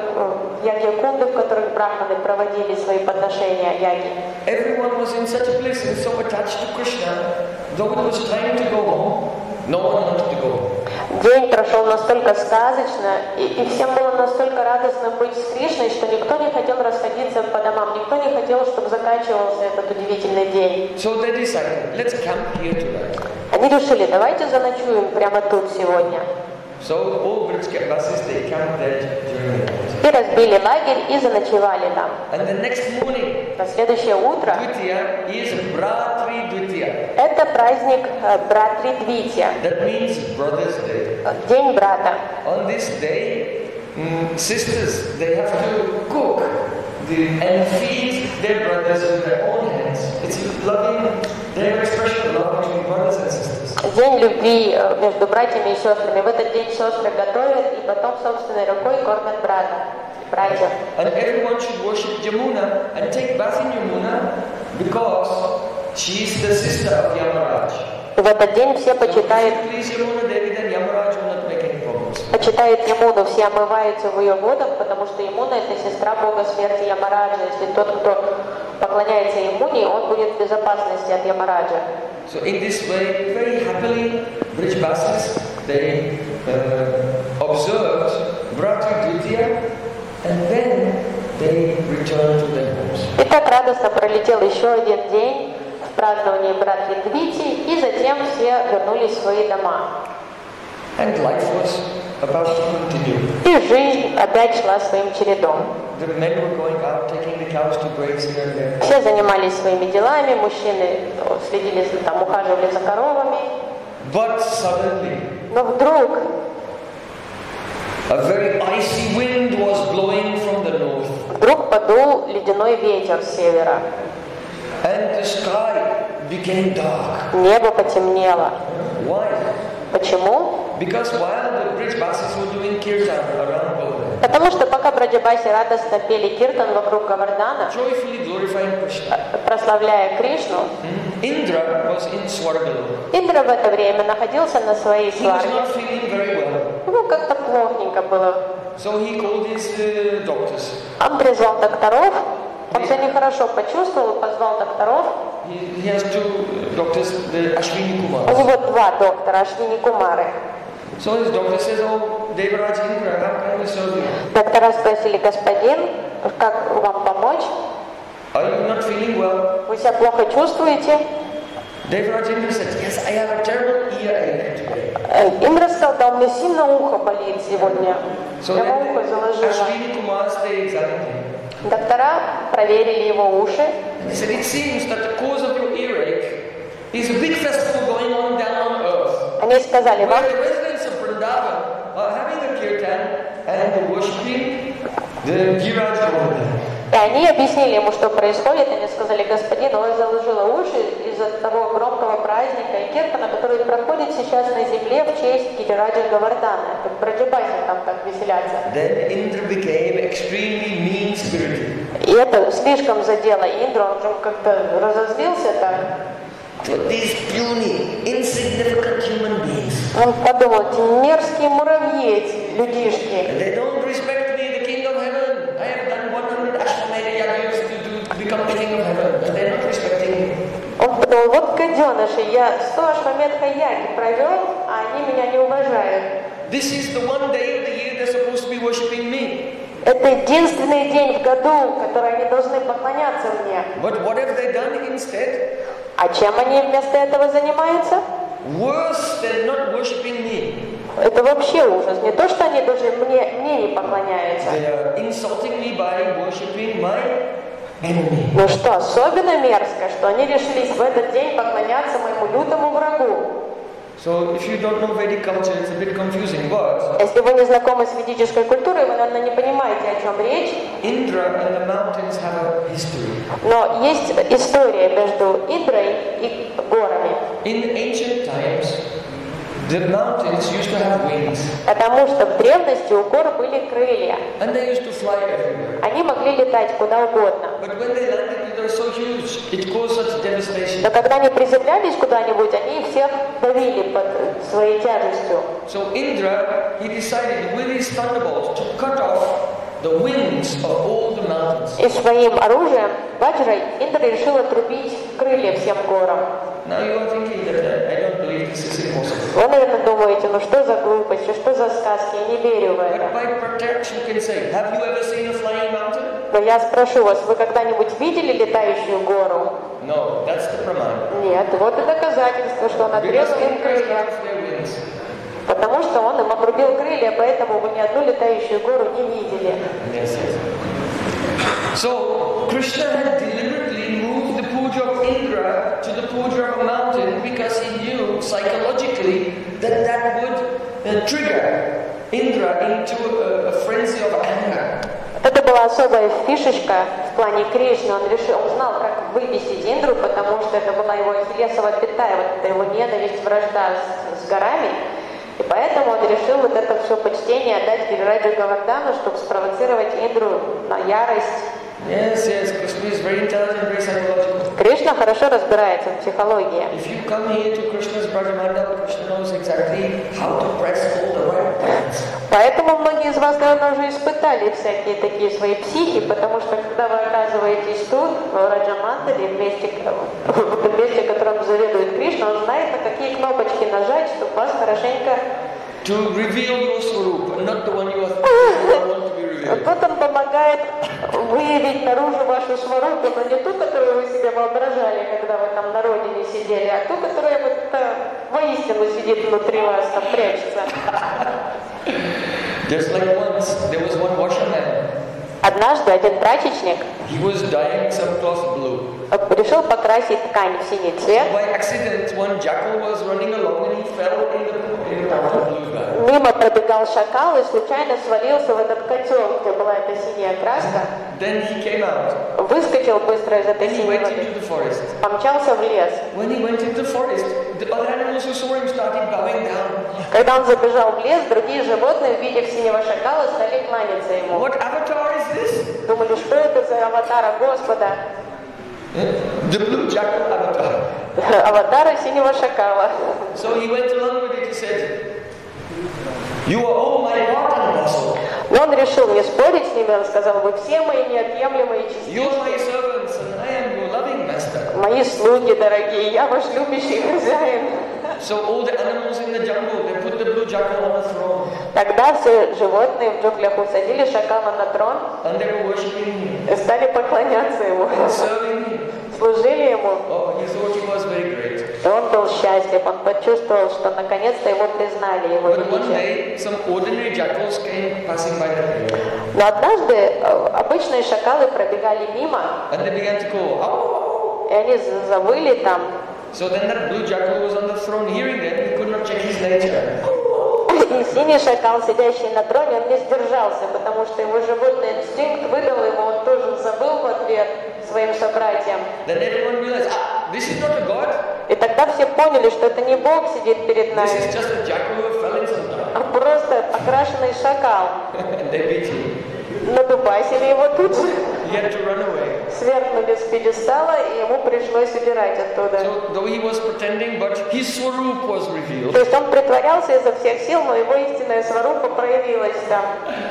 ягья-кунды, в которых брахманы проводили свои подношения яги. Everyone was in such a bliss and so attached to Krishna, though it was time to go home, no one wanted to go home. День прошел настолько сказочно, и всем было настолько радостно быть с Кришной, что никто не хотел расходиться по домам, никто не хотел, чтобы заканчивался этот удивительный день. So they decided, let's camp here tonight. Они решили, давайте заночуем прямо тут сегодня. So all Brijbasis, they camped there during the night. И разбили лагерь и заночевали там. And the next morning, На следующее утро Dvitiya is Bratri Dvitiya. это праздник Братри Двития, That means Brother's Day. День брата. On this day, sisters, they have to cook and feed their brothers with their own hands. It's loving, their expression of love between brothers and sisters. День любви между братьями и сестрами. В этот день сестры готовят и потом собственной рукой кормят братьев. And everyone should worship Yamuna and take bath in Yamuna because she is the sister of Yamaraj. И в этот день все почитают Ямуну, все омываются в ее водах, потому что Ямуна — это сестра бога смерти Ямараджа. Если тот, кто поклоняется Ямуне, он будет в безопасности от Ямараджа. So in this way, very happily, Brijbasis, they observed Vrati Dvitiya, and then they returned to their homes. И так радостно пролетел еще один день в праздновании Братри Двити, и затем все вернулись в свои дома. And life was about to continue. И жизнь опять шла своим чередом. The men were going out, taking the cows to graze here and there. Все занимались своими делами, мужчины следили, там, ухаживали за коровами. But suddenly, Но вдруг a very icy wind was blowing from the north. Вдруг подул ледяной ветер с севера. And the sky became dark. Небо потемнело. Why? Почему? Because while the Brijbasis were doing kirtan around Govardhan, Потому что пока Браджабаси радостно пели киртан вокруг Говардхана, joyfully glorifying Krishna, прославляя Кришну, Indra was in Swargalok. Индра в это время находился на своей He was свадьбе. not feeling very well. Ему как-то плохненько было. So he called his doctors. Он призвал докторов. Он себя нехорошо почувствовал, позвал докторов. He has two doctors, the Ashwini У Kumars. него два доктора, Ашвини Кумары. So his doctor says, "Oh, Devaraj Indra, how can we serve you? Доктора спросили: господин, как вам помочь? Are you not feeling well?" Вы себя плохо чувствуете? Devaraj Indra said, "Yes, I have a terrible earache today." Индра сказал: да, у меня сильно ухо болит сегодня. So Я then ухо the заложила. Ashwini Kumars, they examined him. Доктора проверили его уши. They said, "It seems that the cause of your earache is a big festival going on down on earth. Они сказали: Where вам the residents of Vrindavan are having a kirtan and worshipping the Giraj Govardhan." И они объяснили ему, что происходит. Они сказали: господин, у вас заложило уши из-за того громкого праздника и киртана, который проходит сейчас на земле в честь Гирираджа Говардхана. Как Браджабаси там так веселятся. Then Indra became extremely mean-spirited. И это слишком задело Индру, он вдруг как-то разозлился так. So these puny, insignificant human beings, Он подумал: эти мерзкие муравьи, эти людишки. they don't respect me, the king of heaven. I have done 100 Ashwamedha yagas to become the king of heaven, and they're not respecting me. Он подумал: вот гаденыши, я 100 Ашвамедха яги провел, а они меня не уважают. This is the one day of the year they're supposed to be worshipping me. Это единственный день в году, который они должны поклоняться мне. But what have they done instead? А чем они вместо этого занимаются? Worse than not worshipping me. Это вообще ужас. Не то, что они даже мне не поклоняются. They are insulting me by worshipping my enemy. Ну что, особенно мерзко, что они решились в этот день поклоняться моему лютому врагу. So if you don't know Vedic culture, it's a bit confusing, but Если вы не знакомы с ведической культурой, вы, наверное, не понимаете, о чем речь. Indra and the mountains have a history. Но есть история между Индрой и горами. In ancient times, the mountains used to have wings, Потому что в древности у гор были крылья. and they used to fly everywhere. Они могли летать куда угодно. But when they landed, they were so huge, it caused such devastation. Но когда они приземлялись куда-нибудь, они всех давили под своей тяжестью. So Indra, he decided with his thunderbolt to cut off the wings of all the mountains. И своим оружием, Ваджрой, Индра решил отрубить крылья всем горам. Now you are thinking that I don't believe this is impossible. Вы, наверное, думаете: ну что за глупости, что за сказки, я не верю в But это. by protection you can say, have you ever seen a flying mountain? Но я спрошу вас: вы когда-нибудь видели летающую гору? No, that's the praman. Нет, вот и доказательство, что он Because отрезал им Indra cut крылья. off their wings. Потому что он им обрубил крылья, поэтому вы ни одну летающую гору не видели. Yes, yes. So Krishna had deliberately moved the puja of Indra to the puja of a mountain because he knew psychologically that that would trigger Indra into a frenzy of anger. Это была особая фишечка в плане Кришны. Он знал, как выбесить Индру, потому что это была его ахиллесова пята, вот это его ненависть, вражда с горами. И поэтому он решил вот это все почтение отдать Гирираджу Говардхану, чтобы спровоцировать Индру на ярость. Yes, yes, Krishna is very intelligent, very psychological. Кришна Кришна хорошо разбирается в психологии. If you come here to Krishna's Brajamandal, Krishna knows exactly how to press all the right buttons. Поэтому многие из вас, наверное, уже испытали всякие такие свои психи, потому что когда вы оказываетесь тут, в Раджамандале, в месте, которым заведует Кришна, он знает, на какие кнопочки нажать, чтобы вас хорошенько... To reveal your swarup, not the one you want to be revealed. Вот он помогает выявить наружу вашу сварупу, но не ту, которую вы себе воображали, когда вы там на родине сидели, а ту, которая вот воистину сидит внутри вас, там прячется. Just like once, there was one washerman. Однажды один прачечник He was dyeing some cloth blue. решил покрасить ткань в синий цвет. By accident, one jackal was running along and he fell in the pot of blue dye. Мимо пробегал шакал и случайно свалился в этот котел, где была эта синяя краска. Then he came out. Выскочил быстро из этой And he синей went воды. into the forest. Помчался в лес. When he went into the forest, the other animals who saw him started bowing down. Когда он забежал в лес, другие животные, увидев синего шакала, стали кланяться ему. What avatar is this? Думали, что это за аватара Господа? The blue jackal avatar. Аватара синего шакала. So he went along with it. He said, "You are all my part and parcel. Но он решил не спорить с ними, он сказал, вы все мои неотъемлемые You are my частички, servants and I am your loving master." мои слуги дорогие, я ваш любящий хозяин. So all the animals in the jungle, they put the blue jackal on a throne Тогда все животные в джунглях усадили шакала на трон and they were worshipping him, и стали поклоняться ему, serving him. служили ему. Oh, he thought he was very great. И он был счастлив, он почувствовал, что наконец-то его признали, его But one величие. day, some ordinary jackals came passing by the hill Но однажды обычные шакалы пробегали мимо, and they began to call, "Oh!" и они завыли там. So then that blue jackal was on the throne hearing them, he could not check his nature. И синий шакал, сидящий на троне, он не сдержался, потому что его животный инстинкт выдал ему, он тоже забыл в ответ своим собратьям. Then everyone realized, this is not a god, И тогда все поняли, что это не Бог сидит перед this нами, is just a jackal who fell in some time. а просто окрашенный шакал. And they beat him. Надубасили его тут же, He had to run away. свергнули с пьедестала, и ему пришлось убирать оттуда. So though he was pretending, but his swarup was revealed. То есть он притворялся изо всех сил, но его истинная сварупа проявилась там.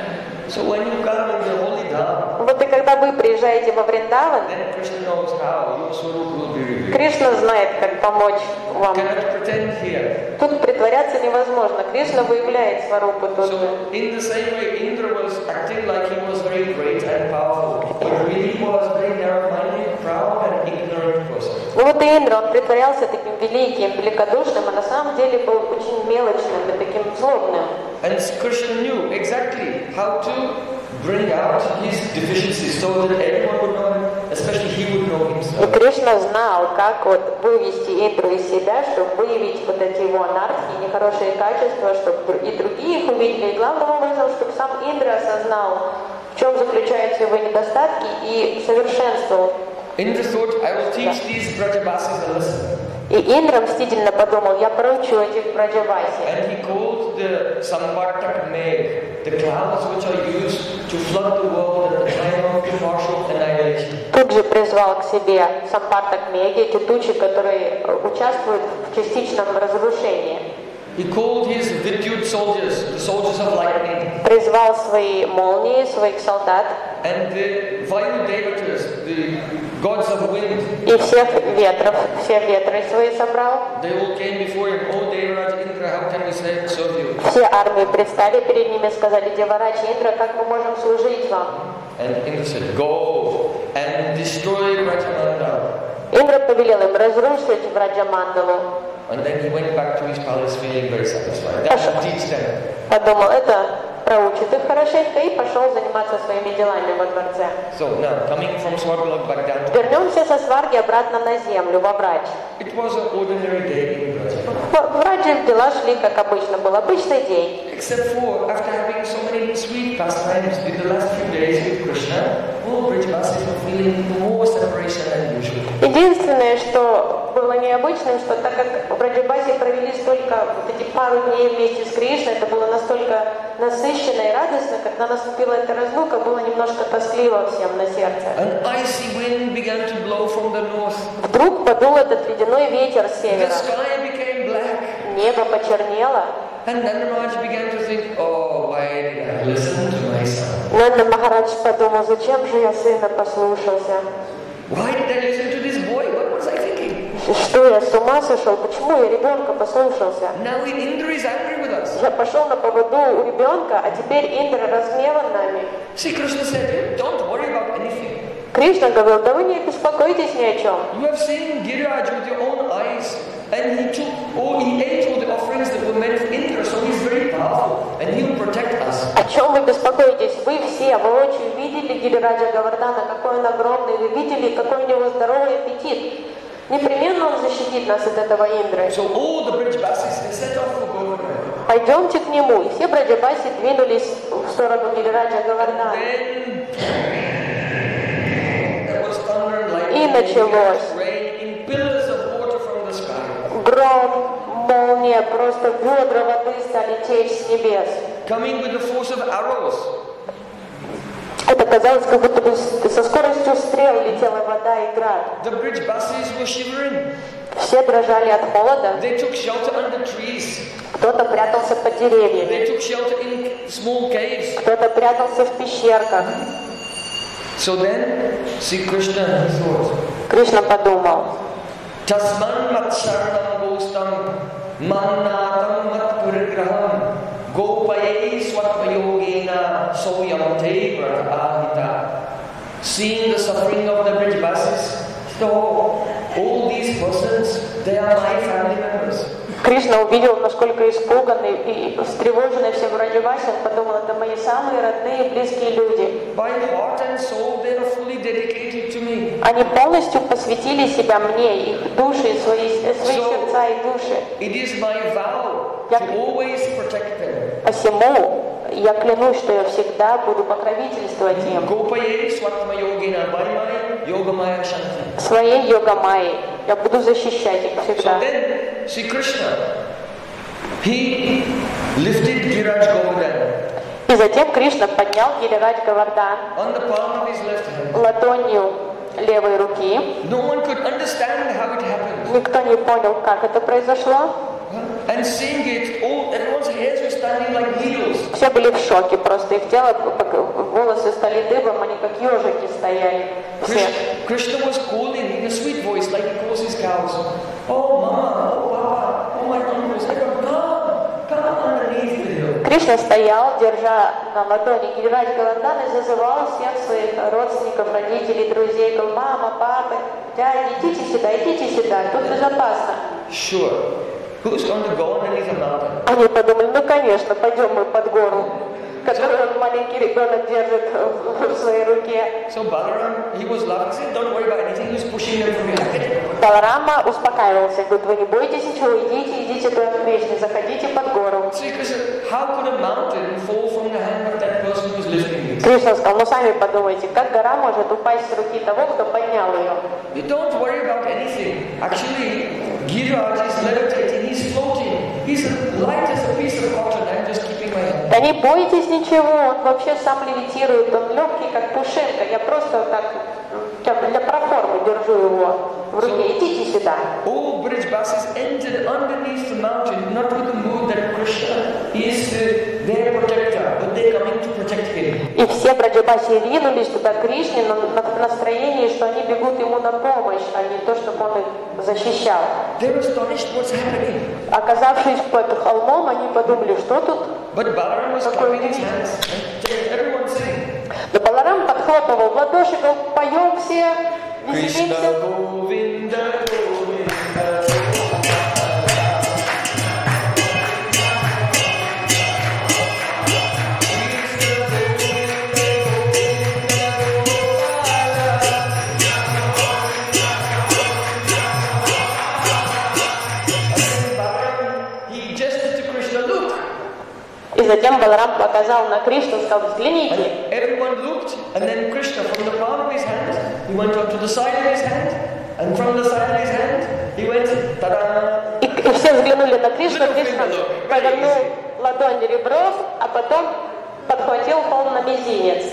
So when you come in the holy dham, Вот и когда вы приезжаете во Вриндаван, then Krishna knows how your swarup will be revealed. Кришна знает, как помочь You вам. cannot pretend here. Тут притворяться невозможно. Кришна выявляет сварупу тут же. So in the same way, Indra was acting like he was very great and powerful, but really he was very narrow-minded, proud and ignorant person. Ну вот и Индра, он притворялся таким великим, великодушным, а на самом деле был очень мелочным и таким злобным. And Krishna knew exactly how to bring out his deficiencies so that everyone would know him, especially he would know И himself. Кришна знал, как вот вывести Индру из себя, чтобы выявить вот эти его анархии, нехорошие качества, чтобы и другие их увидели, и главным образом, чтобы сам Индра осознал, в чем заключаются его недостатки и совершенствовал. Indra thought, I will teach these Brajabasis a lesson. И Индра мстительно подумал, я проучу этих Браджаваси. And he called the Samvartak Meg, the clouds which are used to flood the world at the time of the partial annihilation. Тут же призвал к себе Сампартак Меги, эти тучи, которые участвуют в частичном разрушении. He called his Vidyut soldiers, the soldiers of lightning, Призвал свои молнии, своих солдат and the Vayu Devatas, the gods of wind. и всех ветров, все ветры свои собрал. They all came before him. Oh, Devaraj Indra, how can we serve you? Все армии предстали перед ними, сказали, Деварадж Индра, как мы можем служить вам? And Indra said, go and destroy Brajamandal. Индра повелел им разрушить Браджамандалу. And then he went back to his palace feeling very satisfied. That would teach them. Подумал, это проучит их хорошенько, и пошел заниматься своими делами во дворце. So now, coming from Swargalok back down to Вернемся со Сварги обратно на землю, во Врадж. it was an ordinary day in Braja. В Врадже дела шли, как обычно, был обычный день. Except for, after having so many sweet pastimes in the last few days with Krishna, all Brajavasis were feeling more separation than usual. Единственное, что было необычным, что так как в Браджабасе провели столько, вот эти пару дней вместе с Кришной, это было настолько насыщенно и радостно, когда наступила эта разлука, было немножко тоскливо всем на сердце. An icy wind began to blow from the north. Вдруг подул этот ледяной ветер с The севера. sky became black. Небо почернело. And Nanda Maharaj began to think, oh, why did I listen to my son? Нанда Махарадж подумал, зачем же я сына послушался? Why did I listen to this boy? What was I thinking? Что я с ума сошел? Почему я ребенка послушался? Now Indra is angry with us. Я пошел на поводу у ребенка, а теперь Индра разгневан нами. See, Krishna said, don't worry about anything. Кришна говорил, да вы не беспокойтесь ни о чем. You have seen Giriraj with your own eyes. And he ate all the offerings that were meant for Indra, so he's very powerful, and he will protect us. О чем вы беспокоитесь? Вы все воочию видели Гирираджа Говардхана, какой он огромный, вы видели, какой у него здоровый аппетит. Непременно он защитит нас от этого Индры. So all the Brijbasis, they set off for Govardhan. Пойдемте к нему. И все Браджабаси двинулись в сторону Гирираджа Говардхана. И началось. Гром, молния, просто ведра воды стали течь с небес. Coming with the force of arrows. Это казалось, как будто бы со скоростью стрел летела вода и град. The Brijbasis were shivering. Все дрожали от холода. They took shelter under trees. Кто-то прятался под деревьями. They took shelter in small caves. Кто-то прятался в пещерках. So then, see Krishna, he thought. Кришна подумал. Tasman mat saranam gostam mannatam mat purigraham gopaye swatmayogena soyam te ahita. Seeing the suffering of the Brijbasis, so all these persons, they are my family members. Кришна увидел, насколько испуганный и встревоженный все Браджабаси, он подумал, это мои самые родные и близкие люди. By heart and soul, they are fully dedicated to me. Они полностью посвятили себя мне, их души, свои сердца и души. It is my vow to always protect them. Посему я клянусь, что я всегда буду покровительствовать им. Своей йога-майей. Я буду защищать их всегда. So then, see Krishna, he lifted Giriraj Govardhan. И затем Кришна поднял Гирираджа Говардхан On the palm of his left hand. ладонью левой руки. No one could understand how it happened. Никто не понял, как это произошло. And seeing it, everyone's hairs were standing like needles. Все были в шоке, просто их тело, волосы стали дыбом, они как ежики стояли. Krishna was calling in a sweet voice, like he calls his cows. Oh mama, oh papa, oh my uncles, come underneath the hill. Кришна стоял, держа на ладони Гирираджа Говардхана, и зазывал всех своих родственников, родителей, друзей, говорил, мама, папа, дядя, идите сюда, тут безопасно. Sure. Who's going to go underneath the mountain? Они подумали, ну конечно, пойдем мы под гору, которую маленький ребенок держит в своей руке. So Balaram, he was laughing, he said, don't worry about anything, he was pushing them from behind. Баларама успокаивался, говорит, вы не бойтесь ничего, идите туда к Кришне, заходите под гору. See, Krishna, how could a mountain fall from the hand of that person who was lifting it? Кришна сказал, ну сами подумайте, как гора может упасть с руки того, кто поднял ее? You don't worry about anything. Actually, Giriraj is levitating, he's floating. He's light as a piece of cotton. I'm just keeping my hand. Да не бойтесь ничего, он вообще сам левитирует, он легкий, как пушинка. Я просто так для проформы держу его в руке. Идите сюда. All Brijbasis entered underneath the mountain, not with the mood that Krishna is their protector, but they're coming to protect him. И все Браджабаси ринулись туда к Кришне, но в настроении, что они бегут ему на помощь, а не то, чтобы он их защищал. They're astonished what's happening. Оказавшись под холмом, они подумали, что тут? But Balaram was clapping his hands and everyone sang. Но Баларам подхлопывал в ладоши, говорил, поем все, веселимся. И затем Баларам показал на Кришну и сказал, взгляните. Everyone looked, and then Krishna, from the palm of his hand, he went up to the side of his hand, and from the side of his hand, he went, ta-da! И все взглянули на Кришну, Кришна повернул ладонь ребров, а потом подхватил пол на мизинец.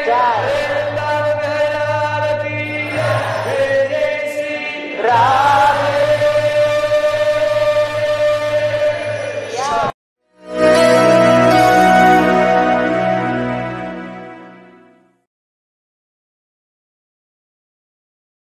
Jai.